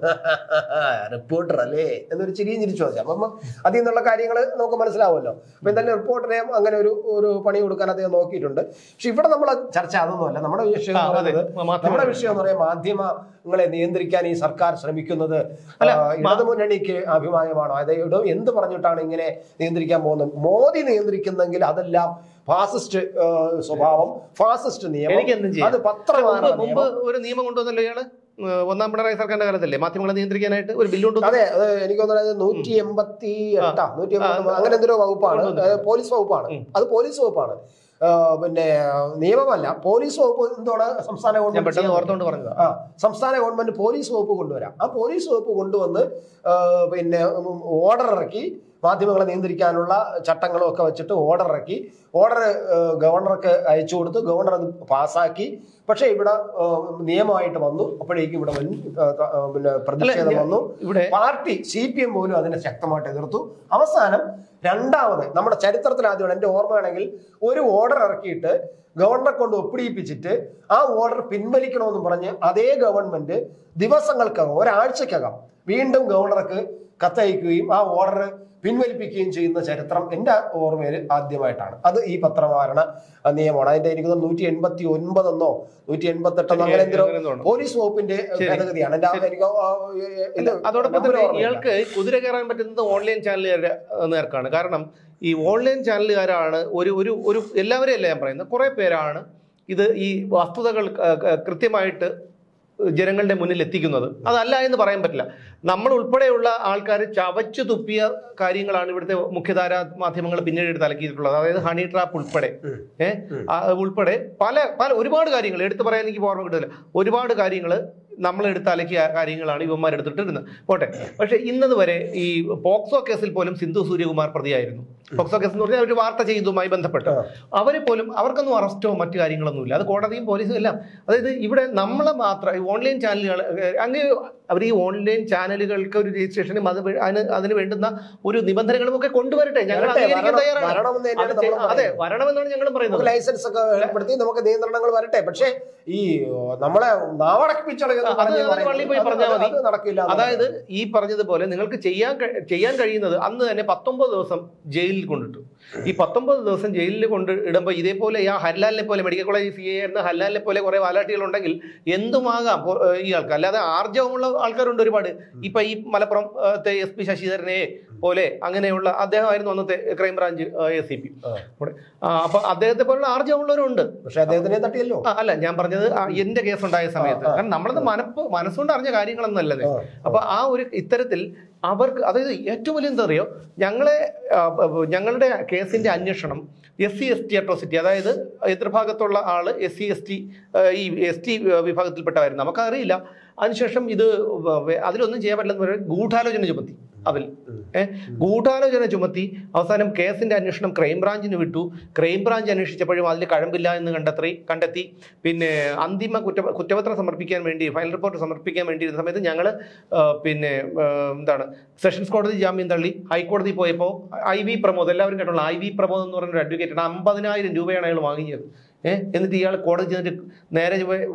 റിപ്പോർട്ടർ അല്ലേ എന്നൊരു ചിരിയും ചിരിച്ചു വെച്ചാൽ അപ്പം അതിൽ നിന്നുള്ള കാര്യങ്ങൾ നമുക്ക് മനസ്സിലാവുമല്ലോ. അപ്പൊ എന്തായാലും റിപ്പോർട്ടറെയും അങ്ങനെ ഒരു ഒരു പണി കൊടുക്കാൻ അദ്ദേഹം നോക്കിയിട്ടുണ്ട്. പക്ഷെ ഇവിടെ നമ്മളെ ചർച്ച അതൊന്നുമല്ല. നമ്മുടെ വിഷയം നമ്മുടെ വിഷയം എന്ന് പറയാൻ മാധ്യമങ്ങളെ നിയന്ത്രിക്കാൻ ഈ സർക്കാർ ശ്രമിക്കുന്നത് ഇടതുമുന്നണിക്ക് അഭിമാനമാണോ? അതായത് എന്ത് പറഞ്ഞിട്ടാണ് ഇങ്ങനെ നിയന്ത്രിക്കാൻ പോകുന്നത്? മോദി നിയന്ത്രിക്കുന്നെങ്കിൽ അതെല്ലാം ഫാസിസ്റ്റ് സ്വഭാവം, ഫാസിസ്റ്റ് നിയമം. അത് പത്രമാണ്. മുമ്പ് ഒരു നിയമം കൊണ്ടുവന്നല്ലോ ഇയാള് ഒന്നാം പിണറായി സർക്കാരിന്റെ കാലത്തല്ലേ മാധ്യമങ്ങളെ നിയന്ത്രിക്കാനായിട്ട് ഒരു ബില്ലുണ്ട്. അതെ, അത് എനിക്ക് തോന്നുന്നത് നൂറ്റി എൺപത്തി എട്ടാ നൂറ്റി എൺപത്തി അങ്ങനെ എന്തൊരു വകുപ്പാണ്, പോലീസ് വകുപ്പാണ്. അത് പോലീസ് വകുപ്പാണ്, പിന്നെ നിയമമല്ല. പോലീസ് വകുപ്പ് എന്താണ് സംസ്ഥാന ഗവൺമെന്റ് ഓർത്തുകൊണ്ട് പറഞ്ഞത്. ആ സംസ്ഥാന ഗവൺമെന്റ് പോലീസ് വകുപ്പ് കൊണ്ടുവരാം. ആ പോലീസ് വകുപ്പ് കൊണ്ടുവന്ന് പിന്നെ ഓർഡർ ഇറക്കി മാധ്യമങ്ങളെ നിയന്ത്രിക്കാനുള്ള ചട്ടങ്ങളും ഒക്കെ വെച്ചിട്ട് ഓർഡർ ഇറക്കി. ഓർഡർ ഗവർണർക്ക് അയച്ചു കൊടുത്തു. ഗവർണർ അത് പാസ്സാക്കി. പക്ഷെ ഇവിടെ നിയമമായിട്ട് വന്നു. അപ്പോഴേക്കും ഇവിടെ പിന്നെ പ്രതിഷേധം വന്നു. ഇവിടെ പാർട്ടി സി പി എം പോലും അതിനെ ശക്തമായിട്ട് എതിർത്തു. അവസാനം രണ്ടാമത് നമ്മുടെ ചരിത്രത്തിൽ ആദ്യമാണ്, എന്റെ ഓർമ്മയാണെങ്കിൽ, ഒരു ഓർഡർ ഇറക്കിയിട്ട് ഗവർണറെ കൊണ്ട് ഒപ്പിടിയിപ്പിച്ചിട്ട് ആ ഓർഡർ പിൻവലിക്കണമെന്ന് പറഞ്ഞ് അതേ ഗവൺമെന്റ് ദിവസങ്ങൾക്കകം ഒരാഴ്ചക്കകം വീണ്ടും ഗവർണർക്ക് കത്തയക്കുകയും ആ ഓർഡർ പിൻവലിപ്പിക്കുകയും ചെയ്യുന്ന ചരിത്രം എന്റെ ഓർമ്മയിൽ ആദ്യമായിട്ടാണ്. അത് ഈ പത്രമാരണ നിയമമാണ്. അതിന്റെ എനിക്ക് നൂറ്റി എൺപത്തി ഒൻപതെന്നോ നൂറ്റി എൺപത്തി എട്ടെന്നോ അങ്ങനെ എന്തെങ്കിലും പോലീസ് വകുപ്പിന്റെ ഭേദഗതിയാണ്. അതോടൊപ്പം തന്നെ ഇയാൾക്ക് കുതിര കയറാൻ പറ്റുന്നത് ഓൺലൈൻ ചാനലുകാരുടെ നേർക്കാണ്. കാരണം ഈ ഓൺലൈൻ ചാനലുകാരാണ് ഒരു ഒരു ഒരു എല്ലാവരെയും അല്ല ഞാൻ പറയുന്നത്, കുറെ പേരാണ് ഇത് ഈ വസ്തുതകൾ കൃത്യമായിട്ട് ജനങ്ങളുടെ മുന്നിൽ എത്തിക്കുന്നത്. അതല്ല എന്ന് പറയാൻ പറ്റില്ല. നമ്മൾ ഉൾപ്പെടെയുള്ള ആൾക്കാർ ചവച്ചു തുപ്പിയ കാര്യങ്ങളാണ് ഇവിടുത്തെ മുഖ്യധാര മാധ്യമങ്ങൾ പിന്നീട് എടുത്ത് അലക്കിയിട്ടുള്ളത്. അതായത് ഹണി ട്രാപ്പ് ഉൾപ്പെടെ ഏഹ് ഉൾപ്പെടെ പല പല ഒരുപാട് കാര്യങ്ങൾ എടുത്തു പറയാൻ എനിക്ക് ഓർമ്മ കിട്ടില്ല. ഒരുപാട് കാര്യങ്ങൾ നമ്മൾ എടുത്ത് അലക്കിയ കാര്യങ്ങളാണ് ഇവന്മാർ എടുത്തിട്ടിരുന്നത്. പോട്ടെ, പക്ഷെ ഇന്നത് വരെ ഈ പോക്സോ കേസിൽ പോലും സിന്ധു സൂര്യകുമാർ പ്രതിയായിരുന്നു. പോക്സോ കേസ് എന്ന് പറഞ്ഞാൽ ഒരു വാർത്ത ചെയ്തതുമായി ബന്ധപ്പെട്ട് അവരെ പോലും അവർക്കൊന്നും അറസ്റ്റോ മറ്റു കാര്യങ്ങളൊന്നുമില്ല. അത് കോടതിയും പോലീസും എല്ലാം. അതായത് ഇവിടെ നമ്മളെ മാത്രം ഓൺലൈൻ ചാനലുകൾ അങ്ങനെ അവർ ഈ ഓൺലൈൻ ചാനലുകൾക്ക് ഒരു രജിസ്ട്രേഷനും അത് അതിന് അതിന് വേണ്ടുന്ന ഒരു നിബന്ധനകളും ഒക്കെ കൊണ്ടുവരട്ടെ. ഞങ്ങൾ അംഗീകരിക്കാൻ തയ്യാറാണ്. അതെ, വരണമെന്നാണ് ഞങ്ങളും പറയുന്നത്. ലൈസൻസ് ഒക്കെ ഏർപ്പെടുത്തി നമുക്ക് നിയന്ത്രണങ്ങൾ വരട്ടെ. പക്ഷേ ഈ നമ്മളെ നാവടക്കിപ്പിച്ചളയുന്ന പള്ളിയിൽ പോയി പറഞ്ഞാൽ മതി, നടക്കില്ല. അതായത് ഈ പറഞ്ഞതുപോലെ നിങ്ങൾക്ക് ചെയ്യാൻ ചെയ്യാൻ കഴിയുന്നത് അന്ന് തന്നെ പത്തൊമ്പത് ദിവസം ജയിലിൽ കൊണ്ടിട്ടു. ഈ പത്തൊമ്പത് ദിവസം ജയിലിൽ കൊണ്ട് ഇടുമ്പോൾ ഇതേപോലെ ആ ഹല്ലാലിനെ പോലെ മെഡിക്കൽ കോളേജ് സി എ എന്ന ഹല്ലാലിനെ പോലെ കുറെ വാലാട്ടികളുണ്ടെങ്കിൽ എന്തുമാകാം ഈ ആൾക്ക്. അല്ലാതെ ആർജവമുള്ള ആൾക്കാരുണ്ട് ഒരുപാട്. ഇപ്പൊ ഈ മലപ്പുറം എസ് പി ശശിധരനെ പോലെ അങ്ങനെയുള്ള അദ്ദേഹമായിരുന്നു അന്നത്തെ ക്രൈംബ്രാഞ്ച് എ സി പി. അപ്പൊ അദ്ദേഹത്തെ പോലുള്ള ആർജവമുള്ളവരുണ്ട്. പക്ഷെ അദ്ദേഹത്തിനെ തട്ടിയല്ലോ. അല്ല, ഞാൻ പറഞ്ഞത് എന്റെ കേസ് ഉണ്ടായ സമയത്ത്. കാരണം നമ്മളത് മനപ്പ് മനസ്സുകൊണ്ട് അറിഞ്ഞ കാര്യങ്ങളൊന്നും അല്ലത്. അപ്പൊ ആ ഒരു ഇത്തരത്തിൽ അവർക്ക്, അതായത് ഏറ്റവും വലിയ എന്താ അറിയോ, ഞങ്ങളെ ഞങ്ങളുടെ കേസിന്റെ അന്വേഷണം S C S T atrocity, അതായത് എതിർഭാഗത്തുള്ള ആള് എസ് സി എസ് ടി ഈ എസ് ടി വിഭാഗത്തിൽപ്പെട്ടവരായിരുന്നു. നമുക്കറിയില്ല. അതിനുശേഷം ഇത് അതിലൊന്നും ചെയ്യാൻ പറ്റില്ലെന്ന് പറയുന്നത് ഗൂഢാലോചന ചുമത്തി. അതിൽ ഏഹ് ഗൂഢാലോചന ചുമത്തി അവസാനം കേസിന്റെ അന്വേഷണം ക്രൈംബ്രാഞ്ചിന് വിട്ടു. ക്രൈംബ്രാഞ്ച് അന്വേഷിച്ചപ്പോഴും അതിൽ കഴമ്പില്ല എന്ന് കണ്ടെത്തി കണ്ടെത്തി പിന്നെ അന്തിമ കുറ്റ കുറ്റപത്രം സമർപ്പിക്കാൻ വേണ്ടി ഫൈനൽ റിപ്പോർട്ട് സമർപ്പിക്കാൻ വേണ്ടിയിരുന്ന സമയത്ത് ഞങ്ങൾ പിന്നെ എന്താണ് സെഷൻസ് കോടതി ജാമ്യം തള്ളി ഹൈക്കോടതി പോയപ്പോൾ ഐ വി പ്രമോദ് എല്ലാവരും കേട്ടോളൂ, ഐ വി പ്രമോദ് എന്ന് പറഞ്ഞൊരു അഡ്വക്കേറ്റാണ്. അമ്പതിനായിരം രൂപയാണ് അയാൾ വാങ്ങിയത്. ഏഹ് എന്നിട്ട് ഇയാൾ കോടതി ചെന്നിട്ട് നേരെ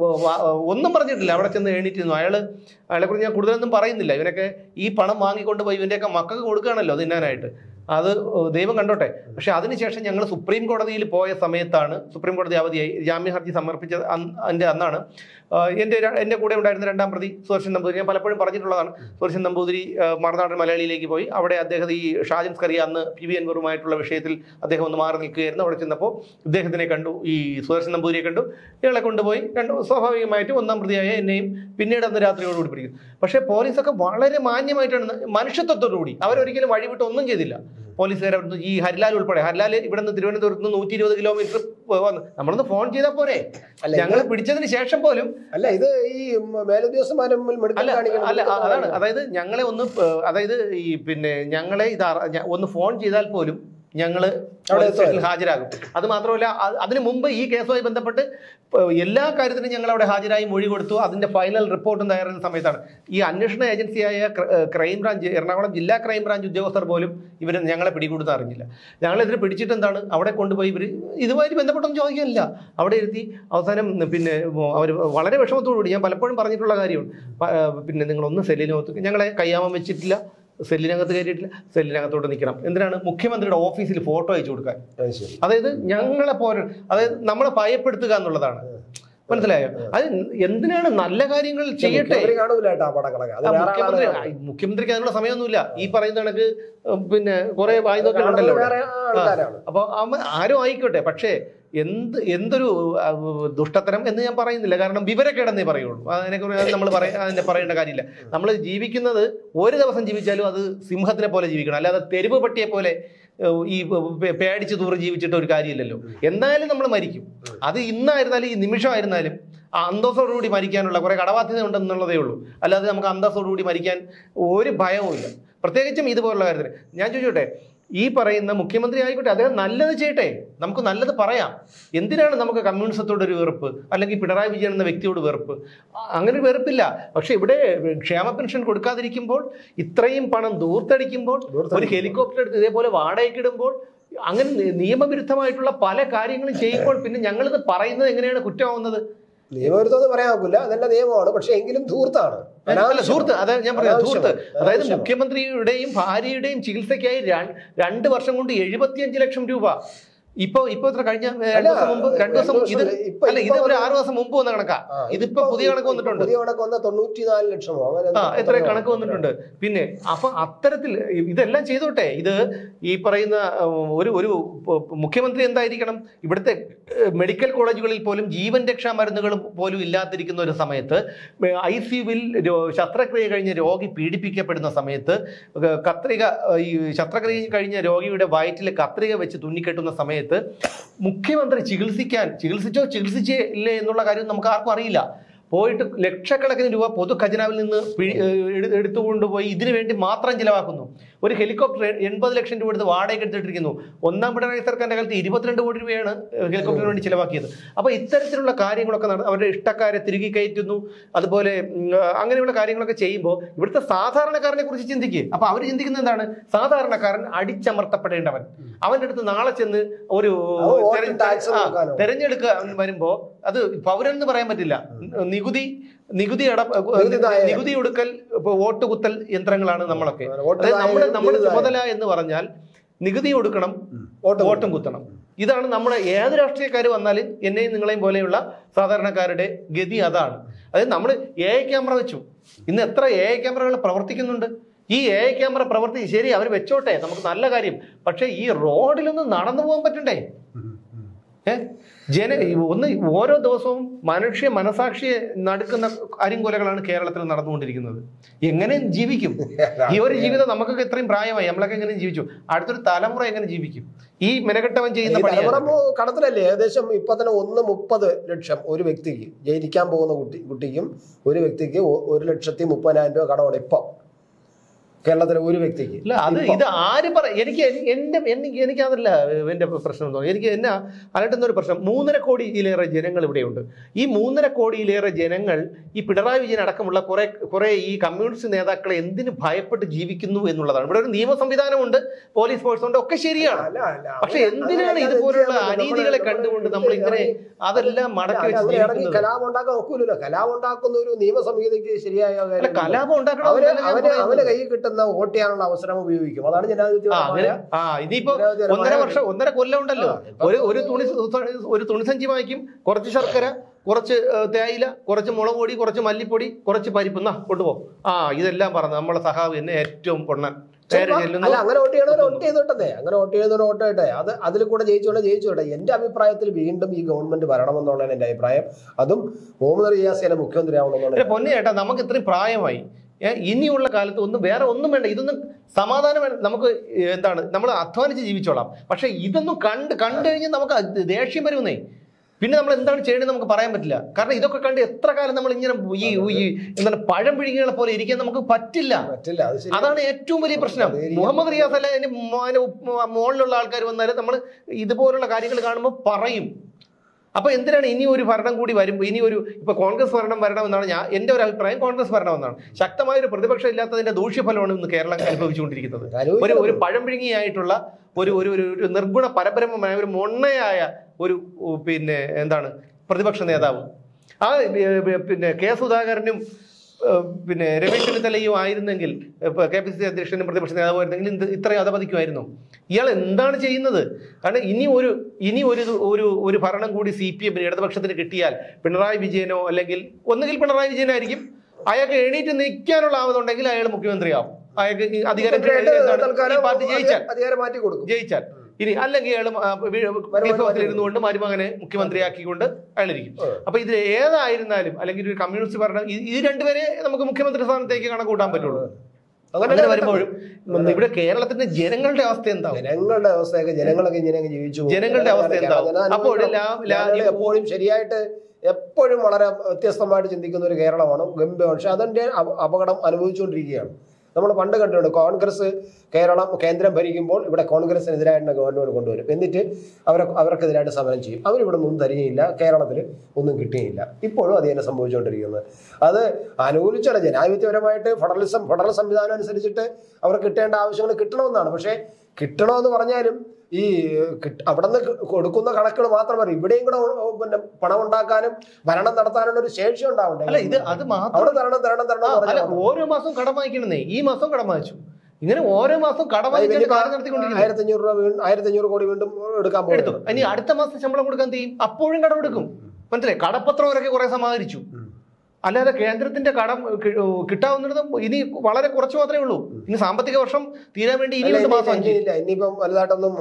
ഒന്നും പറഞ്ഞിട്ടില്ല, അവിടെ ചെന്ന് എണീറ്റിരുന്നു. അയാൾ അയാളെ കുറിച്ച് ഞാൻ കൂടുതലൊന്നും പറയുന്നില്ല. ഇവനൊക്കെ ഈ പണം വാങ്ങിക്കൊണ്ട് പോയി ഇവൻ്റെയൊക്കെ മക്കൾക്ക് കൊടുക്കുകയാണല്ലോ തിന്നാനായിട്ട്, അത് ദൈവം കണ്ടോട്ടെ. പക്ഷെ അതിനുശേഷം ഞങ്ങൾ സുപ്രീം കോടതിയിൽ പോയ സമയത്താണ്, സുപ്രീം കോടതി അവധിയായി, ജാമ്യ ഹർജി സമർപ്പിച്ചത് അതിൻ്റെ അന്നാണ് എൻ്റെ എൻ്റെ കൂടെ ഉണ്ടായിരുന്ന രണ്ടാം പ്രതി സുദർശൻ നമ്പൂതിരി, ഞാൻ പലപ്പോഴും പറഞ്ഞിട്ടുള്ളതാണ്, സുദർശൻ നമ്പൂതിരി മറുനാടൻ മലയാളിയിലേക്ക് പോയി. അവിടെ അദ്ദേഹം ഈ ഷാജൻ സ്കറിയ അന്ന് പി വി അൻവറുമായിട്ടുള്ള വിഷയത്തിൽ അദ്ദേഹം ഒന്ന് മാറി നിൽക്കുകയായിരുന്നു. അവിടെ ചെന്നപ്പോൾ ഇദ്ദേഹത്തിനെ കണ്ടു, ഈ സുദർശൻ നമ്പൂതിരിയെ കണ്ടു. ഇയാളെ കൊണ്ടുപോയി രണ്ട് സ്വാഭാവികമായിട്ടും ഒന്നാം പ്രതിയായ എന്നെയും പിന്നീട് അന്ന് രാത്രിയോടുകൂടി പിടിക്കും. പക്ഷേ പോലീസൊക്കെ വളരെ മാന്യമായിട്ടാണ്, മനുഷ്യത്വത്തോടുകൂടി, അവരൊരിക്കലും വഴിവിട്ട് ഒന്നും ചെയ്തില്ല. പോലീസുകാർ അവിടുന്ന് ഈ ഹരിലാൽ ഉൾപ്പെടെ, ഹരിലാൽ ഇവിടെ നിന്ന് തിരുവനന്തപുരത്ത് നിന്ന് നൂറ്റി ഇരുപത് കിലോമീറ്റർ വന്ന് നമ്മളൊന്ന് ഫോൺ ചെയ്താൽ പോരെ, ഞങ്ങൾ പിടിച്ചതിന് ശേഷം പോലും. അല്ല ഇത് ഈ മേലുദ്യോഗസ്ഥന്മാരും അല്ല അതാണ്, അതായത് ഞങ്ങളെ ഒന്ന് അതായത് ഈ പിന്നെ ഞങ്ങളെ ഇത് ഒന്ന് ഫോൺ ചെയ്താൽ പോലും ഞങ്ങൾ ഹാജരാകും. അത് മാത്രമല്ല, അതിനു മുമ്പ് ഈ കേസുമായി ബന്ധപ്പെട്ട് എല്ലാ കാര്യത്തിനും ഞങ്ങൾ അവിടെ ഹാജരായി മൊഴി കൊടുത്തു. അതിന്റെ ഫൈനൽ റിപ്പോർട്ടും തയ്യാറുന്ന സമയത്താണ് ഈ അന്വേഷണ ഏജൻസിയായ ക്രൈംബ്രാഞ്ച്, എറണാകുളം ജില്ലാ ക്രൈംബ്രാഞ്ച് ഉദ്യോഗസ്ഥർ പോലും ഇവർ ഞങ്ങളെ പിടികൂടുന്ന അറിഞ്ഞില്ല. ഞങ്ങളിതിന് പിടിച്ചിട്ട് എന്താണ് അവിടെ കൊണ്ടുപോയി ഇവർ ഇതുമായി ബന്ധപ്പെട്ടൊന്നും ചോദിക്കാനില്ല, അവിടെ ഇരുത്തി അവസാനം പിന്നെ അവർ വളരെ വിഷമത്തോടുകൂടി, ഞാൻ പലപ്പോഴും പറഞ്ഞിട്ടുള്ള കാര്യമാണ്, പിന്നെ നിങ്ങളൊന്ന് സെല്ലിനകത്ത് ഞങ്ങളെ കയ്യാമം വെച്ചിട്ടില്ല, സെല്ലിനകത്ത് കയറിയിട്ടില്ല, സെല്ലിനകത്തോട്ട് നിൽക്കണം. എന്തിനാണ്? മുഖ്യമന്ത്രിയുടെ ഓഫീസിൽ ഫോട്ടോ അയച്ചു കൊടുക്കാൻ. അതായത് ഞങ്ങളെ പോലെ, അതായത് നമ്മളെ ഭയപ്പെടുത്തുക എന്നുള്ളതാണ്. മനസ്സിലായോ? അത് എന്തിനാണ്? നല്ല കാര്യങ്ങൾ ചെയ്യട്ടെ. മുഖ്യമന്ത്രി മുഖ്യമന്ത്രിക്ക് അതിനുള്ള സമയമൊന്നുമില്ല. ഈ പറയുന്ന കണക്ക് പിന്നെ കുറെ വായ്പൊക്കെ ഉണ്ടല്ലോ. അപ്പൊ ആരും ആയിക്കോട്ടെ, പക്ഷേ എന്ത് എന്തൊരു ദുഷ്ടത്തരം എന്ന് ഞാൻ പറയുന്നില്ല, കാരണം വിവരക്കേടെന്നേ പറയുള്ളൂ. അതിനെക്കുറിച്ച് നമ്മൾ പറയാ അതിനെ പറയേണ്ട കാര്യമില്ല. നമ്മൾ ജീവിക്കുന്നത് ഒരു ദിവസം ജീവിച്ചാലും അത് സിംഹത്തിനെ പോലെ ജീവിക്കണം, അല്ലാതെ തെരുവ് പട്ടിയെ പോലെ ഈ പേടിച്ച് തൂറി ജീവിച്ചിട്ട് ഒരു കാര്യമില്ലല്ലോ. എന്തായാലും നമ്മൾ മരിക്കും. അത് ഇന്നായിരുന്നാലും ഈ നിമിഷമായിരുന്നാലും അന്തസ്സോടുകൂടി മരിക്കാനുള്ള കുറെ കടബാധ്യത ഉണ്ടെന്നുള്ളതേ ഉള്ളൂ. അല്ലാതെ നമുക്ക് അന്തസ്സോടുകൂടി മരിക്കാൻ ഒരു ഭയവും ഇല്ല, പ്രത്യേകിച്ചും ഇതുപോലുള്ള കാര്യത്തിന്. ഞാൻ ചോദിച്ചോട്ടെ, ഈ പറയുന്ന മുഖ്യമന്ത്രി ആയിക്കോട്ടെ, അദ്ദേഹം നല്ലത് ചെയ്യട്ടെ, നമുക്ക് നല്ലത് പറയാം. എന്തിനാണ് നമുക്ക് കമ്മ്യൂണിസത്തോട് ഒരു വെറുപ്പ്, അല്ലെങ്കിൽ പിണറായി വിജയൻ എന്ന വ്യക്തിയോട് വെറുപ്പ്? അങ്ങനെ ഒരു വെറുപ്പില്ല. പക്ഷെ ഇവിടെ ക്ഷേമ പെൻഷൻ കൊടുക്കാതിരിക്കുമ്പോൾ, ഇത്രയും പണം ദൂർത്തടിക്കുമ്പോൾ, ഒരു ഹെലികോപ്റ്റർ എടുത്ത് ഇതേപോലെ വാടകയ്ക്കിടുമ്പോൾ, അങ്ങനെ നിയമവിരുദ്ധമായിട്ടുള്ള പല കാര്യങ്ങളും ചെയ്യുമ്പോൾ പിന്നെ ഞങ്ങളിത് പറയുന്നത് എങ്ങനെയാണ് കുറ്റമാവുന്നത്? നിയമവിരുദ്ധം പറയാനാവില്ല, അതല്ല നിയമമാണ്. പക്ഷെ എങ്കിലും ധൂർത്താണ്. ധൂർത്ത്, അതായത് ഞാൻ പറയാം ധൂർത്ത്. അതായത് മുഖ്യമന്ത്രിയുടെയും ഭാര്യയുടെയും ചികിത്സയ്ക്കായി രണ്ട് വർഷം കൊണ്ട് എഴുപത്തിയഞ്ച് ലക്ഷം രൂപ ഇപ്പൊ ഇപ്പൊ ഇത്ര കഴിഞ്ഞ രണ്ടു ദിവസം മുമ്പ് രണ്ടു ദിവസം ഇത് അല്ല ഇത് ഒരു ആറു ദിവസം മുമ്പ് വന്ന കണക്കാ. ഇതിപ്പോ പുതിയ കണക്ക് വന്നിട്ടുണ്ട്, തൊണ്ണൂറ്റിനാല് ലക്ഷമോ ആ എത്ര കണക്ക് വന്നിട്ടുണ്ട്. പിന്നെ അപ്പൊ അത്തരത്തിൽ ഇതെല്ലാം ചെയ്തോട്ടെ. ഇത് ഈ പറയുന്ന ഒരു ഒരു മുഖ്യമന്ത്രി എന്തായിരിക്കണം, ഇവിടുത്തെ മെഡിക്കൽ കോളേജുകളിൽ പോലും ജീവൻ രക്ഷാ മരുന്നുകൾ പോലും ഇല്ലാതിരിക്കുന്ന ഒരു സമയത്ത്, ഐ സിയുവിൽ ശസ്ത്രക്രിയ കഴിഞ്ഞ രോഗി പീഡിപ്പിക്കപ്പെടുന്ന സമയത്ത്, കത്രിക ഈ ശസ്ത്രക്രിയ കഴിഞ്ഞ രോഗിയുടെ വയറ്റിൽ കത്രിക വെച്ച് തുന്നിക്കെട്ടുന്ന സമയത്ത് മുഖ്യമന്ത്രി ചികിത്സിക്കാൻ ചികിത്സിച്ചോ ചികിത്സിച്ചില്ലേ എന്നുള്ള കാര്യം നമുക്ക് ആർക്കും അറിയില്ല. പോയിട്ട് ലക്ഷക്കണക്കിന് രൂപ പൊതു ഖജനാവിൽ നിന്ന് എടുത്തുകൊണ്ടുപോയി ഇതിനു വേണ്ടി മാത്രം ചിലവാക്കുന്നു. ഒരു ഹെലികോപ്റ്റർ എൺപത് ലക്ഷം രൂപ എടുത്ത് വാടകയ്ക്ക് എടുത്തിട്ടിരിക്കുന്നു. ഒന്നാം പിണറായി സർക്കാരിന്റെ കാലത്ത് ഇരുപത്തിരണ്ട് കോടി രൂപയാണ് ഹെലികോപ്റ്ററിന് വേണ്ടി ചിലവാക്കിയത്. അപ്പൊ ഇത്തരത്തിലുള്ള കാര്യങ്ങളൊക്കെ അവരുടെ ഇഷ്ടക്കാരെ തിരികെ കയറ്റുന്നു. അതുപോലെ അങ്ങനെയുള്ള കാര്യങ്ങളൊക്കെ ചെയ്യുമ്പോൾ ഇവിടുത്തെ സാധാരണക്കാരനെ കുറിച്ച് ചിന്തിക്കുക. അപ്പൊ അവർ ചിന്തിക്കുന്നത് എന്താണ്? സാധാരണക്കാരൻ അടിച്ചമർത്തപ്പെടേണ്ടവൻ, അവന്റെ അടുത്ത് നാളെ ചെന്ന് ഒരു തെരഞ്ഞെടുക്കുക വരുമ്പോ അത് പൗരൻ എന്ന് പറയാൻ പറ്റില്ല. നികുതി നികുതി അട നികുതി ഒടുക്കൽ വോട്ട് കുത്തൽ യന്ത്രങ്ങളാണ് നമ്മളൊക്കെ. അതായത് നമ്മുടെ നമ്മുടെ ചുമതല എന്ന് പറഞ്ഞാൽ നികുതി കൊടുക്കണം, വോട്ടും കുത്തണം. ഇതാണ് നമ്മുടെ ഏത് രാഷ്ട്രീയക്കാർ വന്നാലും എന്നെയും നിങ്ങളെയും പോലെയുള്ള സാധാരണക്കാരുടെ ഗതി അതാണ്. അതായത് നമ്മൾ എ ഐ ക്യാമറ വെച്ചു. ഇന്ന് എത്ര എ ഐ ക്യാമറകൾ പ്രവർത്തിക്കുന്നുണ്ട്? ഈ എ ഐ ക്യാമറ പ്രവർത്തി ശരി, അവർ വെച്ചോട്ടെ, നമുക്ക് നല്ല കാര്യം. പക്ഷെ ഈ റോഡിലൊന്നും നടന്നു പോകാൻ പറ്റണ്ടേ? ഏഹ് ജന ഒന്ന് ഓരോ ദിവസവും മനുഷ്യ മനസാക്ഷിയെ നടക്കുന്ന അരിങ്കൊലകളാണ് കേരളത്തിൽ നടന്നുകൊണ്ടിരിക്കുന്നത്. എങ്ങനെ ജീവിക്കും ഈ ഒരു ജീവിതം? നമുക്കൊക്കെ ഇത്രയും പ്രായമായി, നമ്മളൊക്കെ എങ്ങനെ ജീവിച്ചു? അടുത്തൊരു തലമുറ എങ്ങനെ ജീവിക്കും? ഈ മെനക്കെട്ടവൻ ചെയ്യുന്ന കടത്തിലല്ലേ ഏകദേശം ഇപ്പൊ തന്നെ ഒന്ന് മുപ്പത് ലക്ഷം ഒരു വ്യക്തിക്ക്, ജയിലിക്കാൻ പോകുന്ന കുട്ടി കുട്ടിക്കും ഒരു വ്യക്തിക്ക് ഒരു ലക്ഷത്തി മുപ്പതിനായിരം രൂപ കടമാണ് ഇപ്പൊ. കേരളത്തിലെ ഒരു വ്യക്തിക്ക്. ഇല്ല അത് ഇത് ആര് പറ എനിക്ക് എന്റെ എനിക്ക് എനിക്കതല്ല എന്റെ പ്രശ്നം എന്ന് എനിക്ക് എന്നാ അലട്ടുന്ന ഒരു പ്രശ്നം. മൂന്നര കോടിയിലേറെ ജനങ്ങൾ ഇവിടെയുണ്ട്. ഈ മൂന്നര കോടിയിലേറെ ജനങ്ങൾ ഈ പിണറായി വിജയൻ അടക്കമുള്ള കുറെ കുറെ ഈ കമ്മ്യൂണിസ്റ്റ് നേതാക്കളെ എന്തിനു ഭയപ്പെട്ട് ജീവിക്കുന്നു എന്നുള്ളതാണ്. ഇവിടെ ഒരു നിയമ സംവിധാനമുണ്ട്, പോലീസ് ഫോഴ്സ് ഉണ്ട്, ഒക്കെ ശരിയാണ്. പക്ഷെ എന്തിനാണ് ഇതുപോലുള്ള അനീതികളെ കണ്ടുകൊണ്ട് നമ്മൾ ഇങ്ങനെ അതെല്ലാം മടക്കി വെച്ച് ജീവിക്കുന്നത്? കലാപം ഉണ്ടാക്കാൻ ഒക്കൂലല്ലോ. കലാപം ഉണ്ടാക്കുന്ന ഒരു നിയമ സംഹിതയ്ക്ക് ശരിയായ കലാപം ഉണ്ടാക്കണം. അവന് കൈ കിട്ടുന്ന വോട്ട് ചെയ്യാനുള്ള അവസരം ഉപയോഗിക്കും. അതാണ് ജനാധിപത്യം. ആ ഇനിയിപ്പോ ഒന്നര വർഷം ഒന്നര കൊല്ലം ഉണ്ടല്ലോ. ഒരു ഒരു തുണി ഒരു തുണിസഞ്ചി വാങ്ങിക്കും, കുറച്ച് ശർക്കര, കുറച്ച് തേയില, കുറച്ച് മുളക് പൊടി, കുറച്ച് മല്ലിപ്പൊടി, കുറച്ച് പരിപ്പ്, എന്നാ കൊണ്ടുപോകും. ആ ഇതെല്ലാം പറഞ്ഞു നമ്മളെ സഹാവ് എന്നെ ഏറ്റവും പൊണ്ണൻ. അല്ല അങ്ങനെ വോട്ട് ചെയ്യണവർ വോട്ട് ചെയ്തോട്ടെ, അങ്ങനെ വോട്ട് ചെയ്യുന്നവർ വോട്ട് ചെയ്യട്ടെ. അത് അതിൽ കൂടെ ജയിച്ചോട്ടെ ജയിച്ചോട്ടെ. എന്റെ അഭിപ്രായത്തിൽ വീണ്ടും ഈ ഗവൺമെന്റ് വരണമെന്നുള്ളതാണ് എന്റെ അഭിപ്രായം. അതും മുഹമ്മദ് റിയാസിനെ മുഖ്യമന്ത്രി ആവണമെന്നുള്ളത്. പൊന്നു ചേട്ടാ, നമുക്ക് ഇത്രയും പ്രായമായി, ഇനിയുള്ള കാലത്ത് ഒന്നും വേറെ ഒന്നും വേണ്ട. ഇതൊന്നും സമാധാനം വേണ്ട. നമുക്ക് എന്താണ്, നമ്മൾ അധ്വാനിച്ച് ജീവിച്ചോളാം. പക്ഷെ ഇതൊന്നും കണ്ട് കണ്ടു കഴിഞ്ഞാൽ നമുക്ക് ദേഷ്യം വരുന്നേ. പിന്നെ നമ്മൾ എന്താണ് ചെയ്യേണ്ടത് നമുക്ക് പറയാൻ പറ്റില്ല. കാരണം ഇതൊക്കെ കണ്ട് എത്ര കാലം നമ്മൾ ഇങ്ങനെ ഈ എന്താണ് പഴം പിഴുകികളെ പോലെ ഇരിക്കാൻ നമുക്ക് പറ്റില്ല. അതാണ് ഏറ്റവും വലിയ പ്രശ്നം. മുഹമ്മദ് റിയാസ് അല്ല അതിന്റെ മുകളിലുള്ള ആൾക്കാർ വന്നാലും നമ്മൾ ഇതുപോലുള്ള കാര്യങ്ങൾ കാണുമ്പോൾ പറയും. അപ്പൊ എന്തിനാണ് ഇനി ഒരു ഭരണം കൂടി വരുമ്പോൾ ഇനി ഒരു ഇപ്പൊ കോൺഗ്രസ് ഭരണം വരണമെന്നാണ് ഞാൻ എന്റെ ഒരു അഭിപ്രായം. കോൺഗ്രസ് ഭരണമെന്നാണ്. ശക്തമായ ഒരു പ്രതിപക്ഷം ഇല്ലാത്തതിന്റെ ദൂഷ്യഫലമാണ് ഇന്ന് കേരളം അനുഭവിച്ചുകൊണ്ടിരിക്കുന്നത്. ഒരു ഒരു പഴംപിഴുങ്ങിയായിട്ടുള്ള ഒരു ഒരു ഒരു നിർഗുണ പരബ്രഹ്മമായ ഒരു മൊണ്ണയായ ഒരു പിന്നെ എന്താണ് പ്രതിപക്ഷ നേതാവ്. ആ പിന്നെ കെ സുധാകരനും പിന്നെ രമേശ് ചെന്നിത്തലയും ആയിരുന്നെങ്കിൽ, കെ പി സി സി അധ്യക്ഷനും പ്രതിപക്ഷ നേതാവായിരുന്നെങ്കിൽ ഇത്രയും അധപതിക്കുമായിരുന്നു. ഇയാൾ എന്താണ് ചെയ്യുന്നത്? കാരണം ഇനി ഒരു ഇനി ഒരു ഒരു ഒരു ഭരണം കൂടി സി പി എമ്മിന് ഇടതുപക്ഷത്തിന് കിട്ടിയാൽ പിണറായി വിജയനോ അല്ലെങ്കിൽ ഒന്നുകിൽ പിണറായി വിജയനായിരിക്കും, അയാൾക്ക് എണീറ്റ് നിൽക്കാനുള്ള ആവുന്നുണ്ടെങ്കിൽ അയാൾ മുഖ്യമന്ത്രിയാവും. അയാൾക്ക് അധികാരം പാർട്ടി ജയിച്ചാൽ അധികാരം മാറ്റി കൊടുക്കും ജയിച്ചാൽ ഇനി അല്ലെങ്കിൽ അയാൾ ഇരുന്നുകൊണ്ട് മരുമകനെ മുഖ്യമന്ത്രിയാക്കിക്കൊണ്ട് അയാളിരിക്കും. അപ്പൊ ഇത് ഏതായിരുന്നാലും അല്ലെങ്കിൽ ഒരു കമ്മ്യൂണിസ്റ്റ് ഭരണം ഈ രണ്ടുപേരെ നമുക്ക് മുഖ്യമന്ത്രി സ്ഥാനത്തേക്ക് കണക്ക് കൂട്ടാൻ പറ്റുള്ളൂ. അങ്ങനെ വരുമ്പോഴും ഇവിടെ കേരളത്തിന്റെ ജനങ്ങളുടെ അവസ്ഥ എന്താവും? ജനങ്ങളുടെ അവസ്ഥയൊക്കെ ജനങ്ങളൊക്കെ ഇങ്ങനെ ജീവിച്ചു. ജനങ്ങളുടെ അവസ്ഥ എന്താവും? അപ്പോൾ എപ്പോഴും ശരിയായിട്ട് എപ്പോഴും വളരെ വ്യത്യസ്തമായിട്ട് ചിന്തിക്കുന്ന ഒരു കേരളമാണ് ഗംഭീര. പക്ഷെ അതിന്റെ അപകടം അനുഭവിച്ചുകൊണ്ടിരിക്കുകയാണ്. നമ്മൾ പണ്ട് കണ്ടിട്ടുണ്ട്, കോൺഗ്രസ് കേരളം കേന്ദ്രം ഭരിക്കുമ്പോൾ ഇവിടെ കോൺഗ്രസിനെതിരായിട്ടുള്ള ഗവൺമെന്റ് കൊണ്ടുവരും. എന്നിട്ട് അവർ അവർക്കെതിരായിട്ട് സമരം ചെയ്യും. അവരിവിടെ ഒന്നും തരികയില്ല, കേരളത്തിൽ ഒന്നും കിട്ടുകയില്ല. ഇപ്പോഴും അത് തന്നെ സംഭവിച്ചുകൊണ്ടിരിക്കുന്നത്. അത് അനുകൂലിച്ചാണ് ജനാധിപത്യപരമായിട്ട് ഫെഡറലിസം ഫെഡറൽ സംവിധാനം അനുസരിച്ചിട്ട് അവർ കിട്ടേണ്ട ആവശ്യങ്ങൾ കിട്ടണമെന്നാണ്. പക്ഷേ കിട്ടണമെന്ന് പറഞ്ഞാലും ഈ അവിടെ നിന്ന് കൊടുക്കുന്ന കണക്കുകൾ മാത്രം മതി. ഇവിടെയും കൂടെ പിന്നെ പണം ഉണ്ടാക്കാനും ഭരണം നടത്താനുള്ള ഒരു ശേഷി ഉണ്ടാവണ്ടേ? അല്ല ഇത് അത് അവിടെ തരണം തരണം തരണം. ഓരോ മാസവും കടം വാങ്ങിക്കണമെന്നേ. ഈ മാസം കടം വാങ്ങിച്ചു. ഇങ്ങനെ ഓരോ മാസം കടം വാങ്ങിച്ചു ആയിരത്തി അഞ്ഞൂറ് രൂപ ആയിരത്തി അഞ്ഞൂറ് കോടി വീണ്ടും എടുക്കാൻ എടുത്തു. ഇനി അടുത്ത മാസം ശമ്പളം കൊടുക്കാൻ ചെയ്യും, അപ്പോഴും കടം എടുക്കും. മനസ്സിലായി? കടപ്പത്രം വരൊക്കെ കുറെ സമാഹരിച്ചു. അല്ലാതെ കേന്ദ്രത്തിന്റെ കടം കിട്ടാവുന്നിടത്തും ഇനി വളരെ കുറച്ച് മാത്രമേ ഉള്ളൂ. ഇനി സാമ്പത്തിക വർഷം തീരാൻ വേണ്ടി ഇനി രണ്ട് മാസം ഇനിയിപ്പം വലുതായിട്ടൊന്നും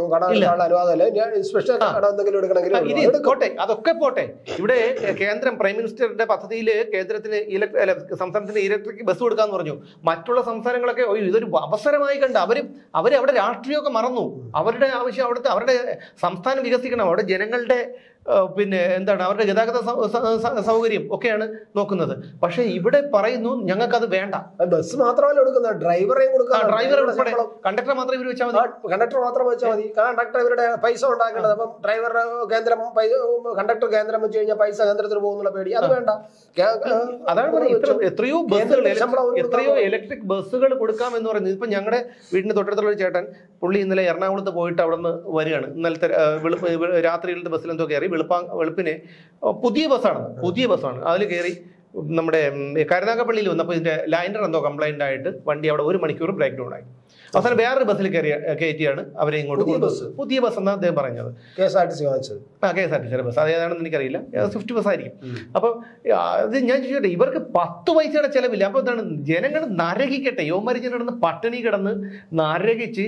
പോട്ടെ, അതൊക്കെ പോട്ടെ. ഇവിടെ കേന്ദ്രം പ്രൈം മിനിസ്റ്ററിന്റെ പദ്ധതിയിൽ കേന്ദ്രത്തിന് സംസ്ഥാനത്തിന് ഇലക്ട്രിക് ബസ് കൊടുക്കാന്ന് പറഞ്ഞു. മറ്റുള്ള സംസ്ഥാനങ്ങളൊക്കെ ഇതൊരു അവസരമായി കണ്ട് അവര് അവര് അവിടെ രാഷ്ട്രീയമൊക്കെ മറന്നു. അവരുടെ ആവശ്യം അവിടുത്തെ അവരുടെ സംസ്ഥാനം വികസിക്കണം, അവിടെ ജനങ്ങളുടെ പിന്നെ എന്താണ് അവരുടെ ഗതാഗത സൗകര്യം ഒക്കെയാണ് നോക്കുന്നത്. പക്ഷെ ഇവിടെ പറയുന്നു ഞങ്ങൾക്കത് വേണ്ട. ബസ് മാത്രമല്ല കൊടുക്കുന്നത്, ഡ്രൈവറെയും കൊടുക്കുക. ഡ്രൈവർ ഉൾപ്പെടെ കണ്ടക്ടർ മാത്രം ഇവർ വെച്ചാൽ മതി. കണ്ടക്ടർ മാത്രം വെച്ചാൽ മതി. കണ്ടക്ടർ ഇവരുടെ പൈസ ഉണ്ടാക്കേണ്ടത്. അപ്പം ഡ്രൈവറുടെ കേന്ദ്രം കണ്ടക്ടർ കേന്ദ്രം വെച്ച് കഴിഞ്ഞാൽ പൈസ കേന്ദ്രത്തിന് പോകുന്നുള്ള പേടി അത് വേണ്ട. അതാണ് പറയുന്നത്. എത്രയോ ബസ്സുകൾ എത്രയോ ഇലക്ട്രിക് ബസ്സുകൾ കൊടുക്കാം എന്ന് പറയുന്നത്. ഇപ്പൊ ഞങ്ങളുടെ വീടിന് തൊട്ടടുത്തുള്ള ഒരു ചേട്ടൻ, പുള്ളി ഇന്നലെ എറണാകുളത്ത് പോയിട്ട് അവിടെ നിന്ന് വരികയാണ്. ഇന്നലത്തെ വെളുപ്പ് രാത്രിയിലത്തെ ബസ്സിൽ എന്തോ കയറി. വെളുപ്പാ വെളുപ്പിന് പുതിയ ബസ്സാണ് പുതിയ ബസ്സാണ് അതിൽ കയറി നമ്മുടെ കരുനാഗപ്പള്ളിയിൽ വന്നപ്പോൾ ഇതിന്റെ ലൈനർ എന്തോ കംപ്ലൈന്റ് ആയിട്ട് വണ്ടി അവിടെ ഒരു മണിക്കൂർ ബ്രേക്ക് ഡൗൺ ആയി. അവസാനം വേറൊരു ബസ്സിൽ കയറി കയറ്റിയാണ് അവരെ ഇങ്ങോട്ട് ബസ് പുതിയ ബസ് എന്നാണ് അദ്ദേഹം പറഞ്ഞത്. K S R T C വാങ്ങിച്ചത്. ആ കെ എസ് ആർ ടി സിയുടെ ബസ് അതേതാണെന്ന് എനിക്കറിയില്ല. സ്വിഫ്റ്റ് ബസ് ആയിരിക്കും. അപ്പൊ അത് ഞാൻ ചോദിച്ചോട്ടെ, ഇവർക്ക് പത്ത് പൈസയുടെ ചെലവില്ല. അപ്പൊ എന്താണ് ജനങ്ങൾ നരകിക്കട്ടെ. യോമാരി കിടന്ന് പട്ടിണി കിടന്ന് നരകിച്ച്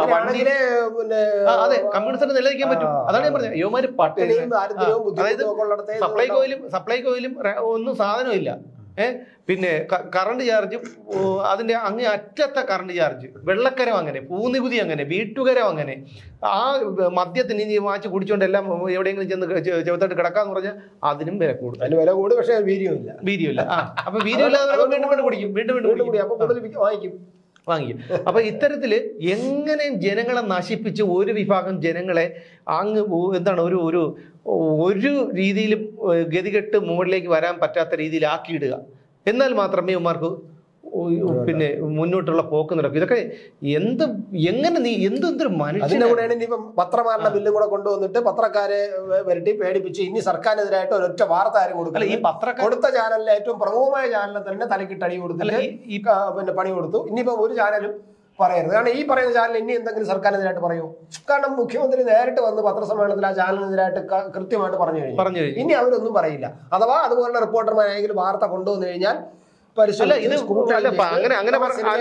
അതെ കമ്മ്യൂണിസ്റ്റ് നിലനിൽക്കാൻ പറ്റും. അതാണ് ഞാൻ പറഞ്ഞത്. യോമാര് പട്ടിണി, അതായത് സപ്ലൈകോയിലും സപ്ലൈകോയിലും ഒന്നും സാധനമില്ല. ഏഹ് പിന്നെ കറണ്ട് ചാർജ് അതിന്റെ അങ്ങേ അറ്റത്തെ കറണ്ട് ചാർജ്, വെള്ളക്കരം അങ്ങനെ, പൂനികുതി അങ്ങനെ, വീട്ടുകരം അങ്ങനെ, ആ മദ്യത്തിന് ഇനി വാങ്ങിച്ച് കുടിച്ചോണ്ട് എല്ലാം എവിടെയെങ്കിലും ചെന്ന് ചെറുതായിട്ട് കിടക്കാന്ന് പറഞ്ഞാൽ അതിനും വില കൂടും. അതിന് വില കൂടും. പക്ഷേ വീര്യമില്ല. വീര്യമില്ല. ആ അപ്പൊ വീര്യമില്ലാതെ വീണ്ടും വീണ്ടും കുടിക്കും. വീണ്ടും വീണ്ടും കുടിക്കും. അപ്പൊ കൂടുതൽ വാങ്ങിക്കും. വാങ്ങിക്കും. അപ്പൊ ഇത്തരത്തില് എങ്ങനെയും ജനങ്ങളെ നശിപ്പിച്ച് ഒരു വിഭാഗം ജനങ്ങളെ അങ്ങ് എന്താണ് ഒരു ഒരു ഒരു രീതിയിലും ഗതികെട്ട് മുകളിലേക്ക് വരാൻ പറ്റാത്ത രീതിയിൽ ആക്കിയിടുക. എന്നാൽ മാത്രമേ ഇവന്മാർക്ക് പിന്നെ മുന്നോട്ടുള്ള പോക്ക് നടക്കും. ഇതൊക്കെ എന്ത് എങ്ങനെ നീ എന്ത് എന്തൊരു മനുഷ്യൻ. അതിന്റെ കൂടെയാണ് ഇനിയിപ്പം പത്രമാരണ ബില്ലും കൂടെ കൊണ്ടുവന്നിട്ട് പത്രക്കാരെ വരട്ടി പേടിപ്പിച്ച് ഇനി സർക്കാരിനെതിരായിട്ട് ഒരൊറ്റ വാർത്ത ആരും കൊടുക്കില്ല. ഈ പത്രക്കാർ കൊടുത്ത ചാനലിലെ ഏറ്റവും പ്രമുഖമായ ചാനലിനെ തന്നെ തലക്കിട്ട് അടി കൊടുത്തിട്ട് ഈ പിന്നെ പണി കൊടുത്തു. ഇനിയിപ്പം ഒരു ചാനലും പറയരുത്. കാരണം ഈ പറയുന്ന ചാനൽ ഇനി എന്തെങ്കിലും സർക്കാരിനെതിരായിട്ട് പറയൂ. കാരണം മുഖ്യമന്ത്രി നേരിട്ട് വന്ന് പത്രസമ്മേളനത്തിൽ ആ ചാനലിനെതിരായിട്ട് കൃത്യമായിട്ട് പറഞ്ഞു കഴിഞ്ഞു പറഞ്ഞു ഇനി അവരൊന്നും പറയില്ല. അഥവാ അതുപോലെ റിപ്പോർട്ടർമാരെങ്കിലും വാർത്ത കൊണ്ടുവന്നു കഴിഞ്ഞാൽ അല്ല ഇത് അങ്ങനെ അങ്ങനെ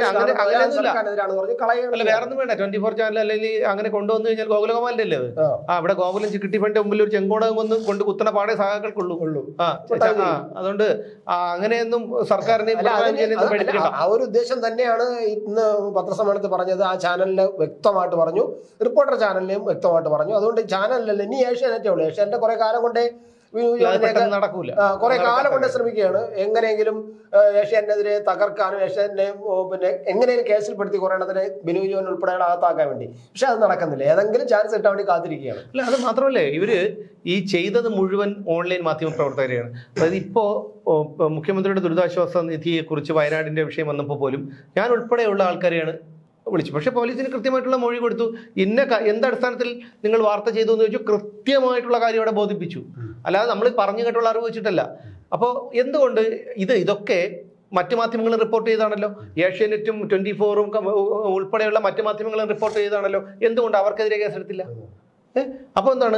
വേറൊന്നും വേണ്ട. ട്വന്റി ഫോർ ചാനൽ അല്ലെങ്കിൽ അങ്ങനെ കൊണ്ടുവന്നു കഴിഞ്ഞാൽ ഗോകുലഗോപാലിന്റെ അല്ലേ ആ അവിടെ ഗോകുലം കിട്ടിപ്പന്റെ മുമ്പിൽ ഒരു ചെങ്കോടകം വന്ന് കൊണ്ട് കുത്തണ പാടെ സഹാക്കൾക്കുള്ളൂ ഉള്ളൂ. ആ അതുകൊണ്ട് അങ്ങനെയൊന്നും സർക്കാരിനെ ആ ഒരു ഉദ്ദേശം തന്നെയാണ് ഇന്ന് പത്രസമ്മേളനത്തിൽ പറഞ്ഞത്. ആ ചാനലിന് വ്യക്തമായിട്ട് പറഞ്ഞു, റിപ്പോർട്ടർ ചാനലിനെയും വ്യക്തമായിട്ട് പറഞ്ഞു. അതുകൊണ്ട് ചാനലിലല്ല ഇനി ഏഷ്യാനെറ്റേ ഉള്ളൂ. ഏഷ്യാനെറ്റ് കുറെ കാലം കൊണ്ടേ നടക്കൂല, കുറെ കാലം കൊണ്ട് ശ്രമിക്കുകയാണ് എങ്ങനെയെങ്കിലും ഏഷ്യാനെതിരെ തകർക്കാനും ഏഷ്യാനെ പിന്നെ എങ്ങനെയും കേസിൽപ്പെടുത്തി കുറെ എണ്ണത്തിനെ ബിനു ജോൻ ഉൾപ്പെടെയുള്ള അകത്താക്കാൻ വേണ്ടി. പക്ഷെ അത് നടക്കുന്നില്ല. ഏതെങ്കിലും ചാൻസ് കിട്ടാൻ വേണ്ടി കാത്തിരിക്കുകയാണ്. അല്ല അത് മാത്രമല്ലേ ഇവര് ഈ ചെയ്തത് മുഴുവൻ ഓൺലൈൻ മാധ്യമ പ്രവർത്തകരെയാണ്. അതായത് ഇപ്പോ മുഖ്യമന്ത്രിയുടെ ദുരിതാശ്വാസ നിധിയെ കുറിച്ച് വയനാടിന്റെ വിഷയം വന്നപ്പോൾ പോലും ഞാൻ ഉൾപ്പെടെയുള്ള ആൾക്കാരെയാണ് വിളിച്ചു. പക്ഷെ പോലീസിന് കൃത്യമായിട്ടുള്ള മൊഴി കൊടുത്തു. ഇന്ന എന്തടിസ്ഥാനത്തിൽ നിങ്ങൾ വാർത്ത ചെയ്തു എന്ന് ചോദിച്ചു. കൃത്യമായിട്ടുള്ള കാര്യം അവിടെ ബോധിപ്പിച്ചു. അല്ലാതെ നമ്മൾ പറഞ്ഞു കേട്ടുള്ള അറിവ് വെച്ചിട്ടല്ല. അപ്പോൾ എന്തുകൊണ്ട് ഇത് ഇതൊക്കെ മറ്റു മാധ്യമങ്ങളും റിപ്പോർട്ട് ചെയ്താണല്ലോ. ഏഷ്യാനെറ്റും ട്വന്റി ഫോറും ഉൾപ്പെടെയുള്ള മറ്റു മാധ്യമങ്ങളും റിപ്പോർട്ട് ചെയ്താണല്ലോ. എന്തുകൊണ്ട് അവർക്കെതിരെ കേസെടുത്തില്ല? അപ്പൊ എന്താണ്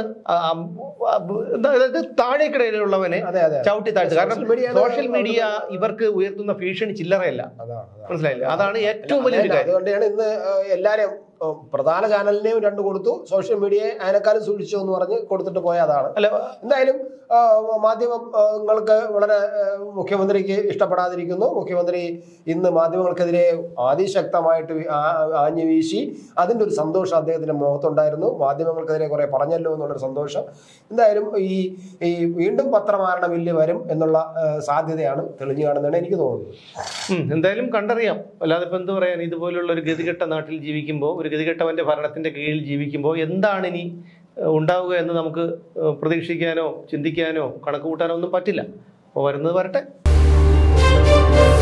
താഴേക്കിടയിലുള്ളവനെ ചവിട്ടി താഴ്ത്തുക. കാരണം സോഷ്യൽ മീഡിയ ഇവർക്ക് ഉയർത്തുന്ന ഭീഷണി ചില്ലറയല്ല. മനസ്സിലായില്ലേ? അതാണ് ഏറ്റവും വലിയൊരു കാര്യം. അതുകൊണ്ടാണ് ഇന്ന് എല്ലാരും പ്രധാന ചാനലിനെയും രണ്ട് കൊടുത്തു, സോഷ്യൽ മീഡിയയെ അതിനേക്കാളും സൂക്ഷിച്ചു എന്ന് പറഞ്ഞ് കൊടുത്തിട്ട് പോയ അതാണ്. അല്ല എന്തായാലും മാധ്യമങ്ങൾക്ക് വളരെ മുഖ്യമന്ത്രിക്ക് ഇഷ്ടപ്പെടാതിരിക്കുന്നു. മുഖ്യമന്ത്രി ഇന്ന് മാധ്യമങ്ങൾക്കെതിരെ അതിശക്തമായിട്ട് ആഞ്ഞു വീശി. അതിൻ്റെ ഒരു സന്തോഷം അദ്ദേഹത്തിന്റെ മുഖത്തുണ്ടായിരുന്നു. മാധ്യമങ്ങൾക്കെതിരെ കുറെ പറഞ്ഞല്ലോ എന്നുള്ളൊരു സന്തോഷം. എന്തായാലും ഈ ഈ വീണ്ടും പത്രമാരണ ബില്ല് വരും എന്നുള്ള സാധ്യതയാണ് തെളിഞ്ഞു കാണുന്നതാണ് എനിക്ക് തോന്നുന്നത്. എന്തായാലും കണ്ടറിയാം. അല്ലാതെ ഇപ്പൊ എന്ത് പറയാൻ, ഇതുപോലുള്ള ഒരു ഗതികെട്ട നാട്ടിൽ ജീവിക്കുമ്പോൾ, ഒരു ഗതികെട്ടവന്റെ ഭരണത്തിന്റെ കീഴിൽ ജീവിക്കുമ്പോൾ എന്താണ് ഇനി ഉണ്ടാവുക എന്ന് നമുക്ക് പ്രതീക്ഷിക്കാനോ ചിന്തിക്കാനോ കണക്ക് കൂട്ടാനോ ഒന്നും പറ്റില്ല. അപ്പോൾ വരുന്നത് വരട്ടെ.